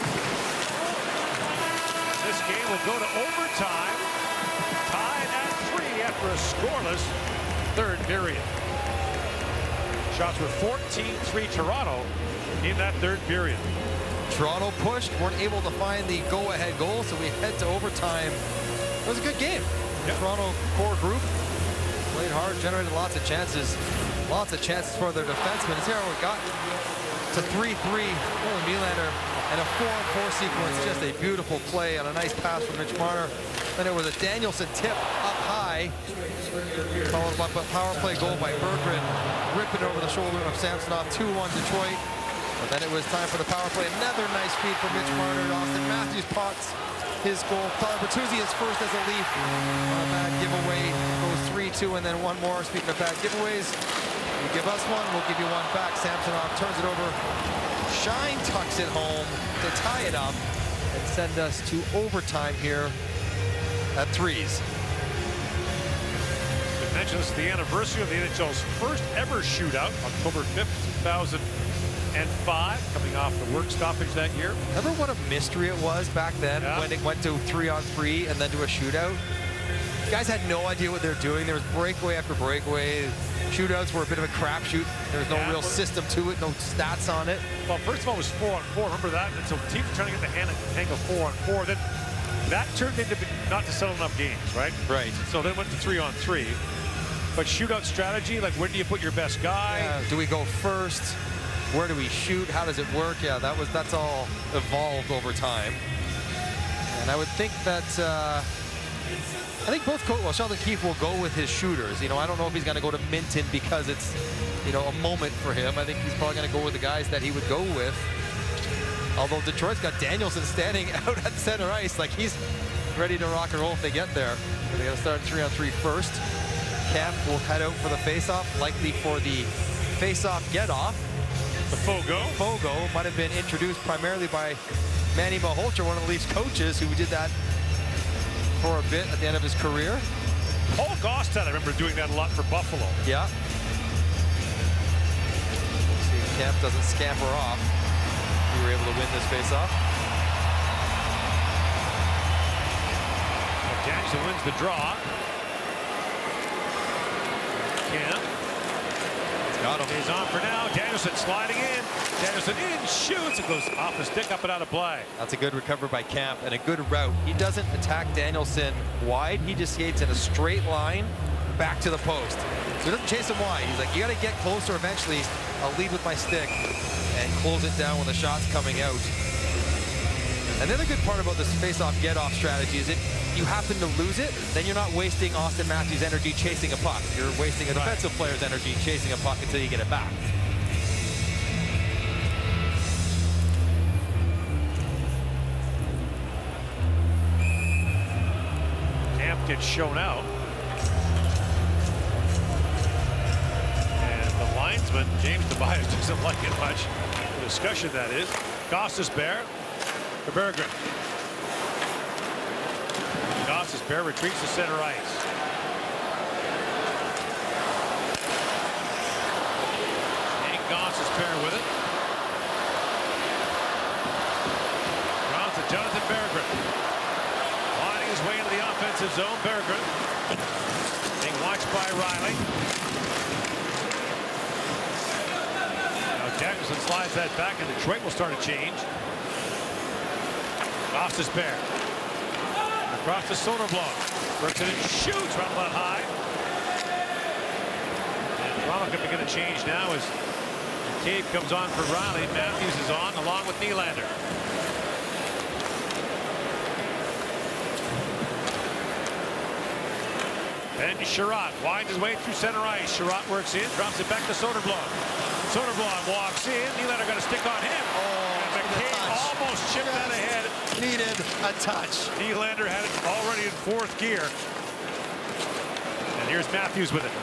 This game will go to overtime. Tied at 3 after a scoreless third period. Shots were 14-3 Toronto in that third period. Toronto pushed, weren't able to find the go-ahead goal, so we head to overtime. It was a good game. Yep. Toronto core group played hard, generated lots of chances for their defensemen. Here we got to 3-3. Nolan Nylander and a 4-on-4 sequence. Just a beautiful play on a nice pass from Mitch Marner. Then it was a Danielson tip up high, followed by a power play goal by Berggren, ripping over the shoulder of Samsonov. 2-1 Detroit. And then it was time for the power play. Another nice feed from Mitch Marner. Austin Matthews pots his goal. Tyler Bertuzzi is first as a Leaf. On a bad giveaway. Goes 3-2 and then one more. Speaking of bad giveaways, you give us one, we'll give you one back. Samsonov turns it over. Shine tucks it home to tie it up and send us to overtime here at 3s. We mentioned this is the anniversary of the NHL's first ever shootout, October 5th, 2005, coming off the work stoppage that year. Remember what a mystery it was back then when it went to 3-on-3 and then to a shootout? Guys had no idea what they're doing. There was breakaway after breakaway. Shootouts were a bit of a crapshoot. There was no real system to it, no stats on it. Well, first of all, it was 4-on-4. Remember that? And so teams were trying to get the hang of 4-on-4. Then that turned into not to settle enough games, right? Right. So then went to 3-on-3. But shootout strategy, like where do you put your best guy? Yeah, do we go first? Where do we shoot? How does it work? Yeah, that's all evolved over time. And I would think that I think both Sheldon Keefe will go with his shooters. You know, I don't know if he's going to go to Minton because it's, you know, a moment for him. I think he's probably going to go with the guys that he would go with. Although Detroit's got Danielson standing out at center ice, like he's ready to rock and roll if they get there. They got to start 3-on-3 first. Camp will head out for the face-off, likely for the face-off get-off. The Fogo might have been introduced primarily by Manny Malhotra, one of the Leafs coaches, who did that for a bit at the end of his career. Paul Gaustad, I remember doing that a lot for Buffalo. Yeah. See if Camp doesn't scamper off. We were able to win this face-off. Jackson wins the draw. Camp. Got him. He's on for now. Danielson sliding in. Danielson in, shoots. It goes off the stick, up and out of play. That's a good recovery by Camp and a good route. He doesn't attack Danielson wide. He just skates in a straight line back to the post. So he doesn't chase him wide. He's like, you got to get closer eventually. I'll lead with my stick and close it down when the shot's coming out. And the other good part about this face-off get-off strategy is if you happen to lose it, then you're not wasting Austin Matthews' energy chasing a puck. You're wasting a defensive player's energy chasing a puck until you get it back. Camp gets shown out. And the linesman, James Tobias, doesn't like it much. The discussion, that is. Gostisbehere to Berggren. Gostisbehere retreats to center ice. Hank Gostisbehere with it. Jonathan Berggren. Winding his way into the offensive zone. Berggren being watched by Riley. Now Jackson slides that back, and Detroit will start a change. Gostisbehere. Across to Soderblom. Works it and shoots right about high. And Toronto can begin a change now as Cave comes on for Riley. Matthews is on along with Nylander. Ben Sherratt winds his way through center ice. Sherratt works in, drops it back to Soderblom. Soderblom walks in. Nylander got to stick on him. And McCabe almost chipped that ahead. Needed a touch. Nylander had it already in fourth gear. And here's Matthews with it.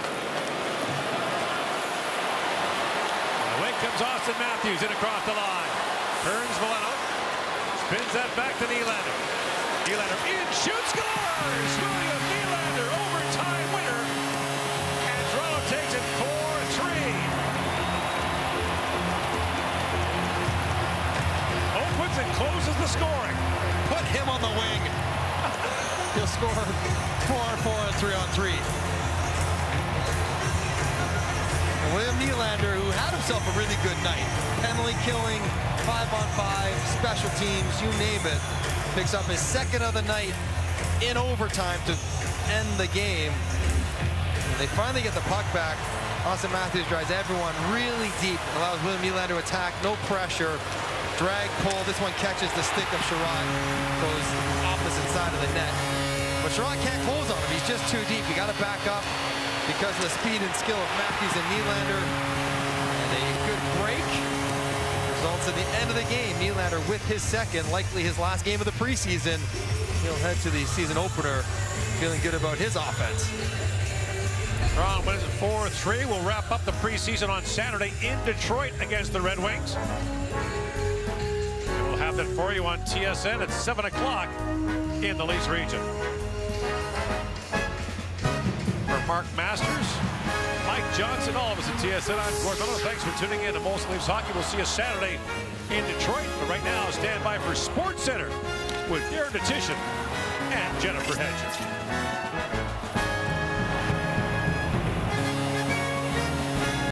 Away comes Austin Matthews in across the line. Turns Veleno. Spins that back to Nylander. Nylander in, shoots, scores! William Nylander, overtime winner. And Toronto takes it 4-3. Opens and closes the scoring. Put him on the wing. He'll score 4-on-4 and 3-on-3. William Nylander, who had himself a really good night. Penalty killing, 5-on-5, special teams, you name it. Picks up his second of the night in overtime to end the game. They finally get the puck back. Austin Matthews drives everyone really deep. Allows William Nylander to attack, no pressure. Drag, pull, this one catches the stick of Sherratt. Goes opposite side of the net. But Sherratt can't close on him, he's just too deep. You got to back up because of the speed and skill of Matthews and Nylander. And a good break results in the end of the game. Nylander with his second, likely his last game of the preseason. He'll head to the season opener feeling good about his offense. Toronto wins it 4-3. We'll wrap up the preseason on Saturday in Detroit against the Red Wings. And we'll have that for you on TSN at 7 o'clock in the Leafs region. For Mark Masters, Mike Johnson, all of us at TSN, I'm Gord Miller. Thanks for tuning in to Molson Leafs Hockey. We'll see you Saturday in Detroit. But right now, stand by for SportsCenter with Darren Detition and Jennifer Hedger.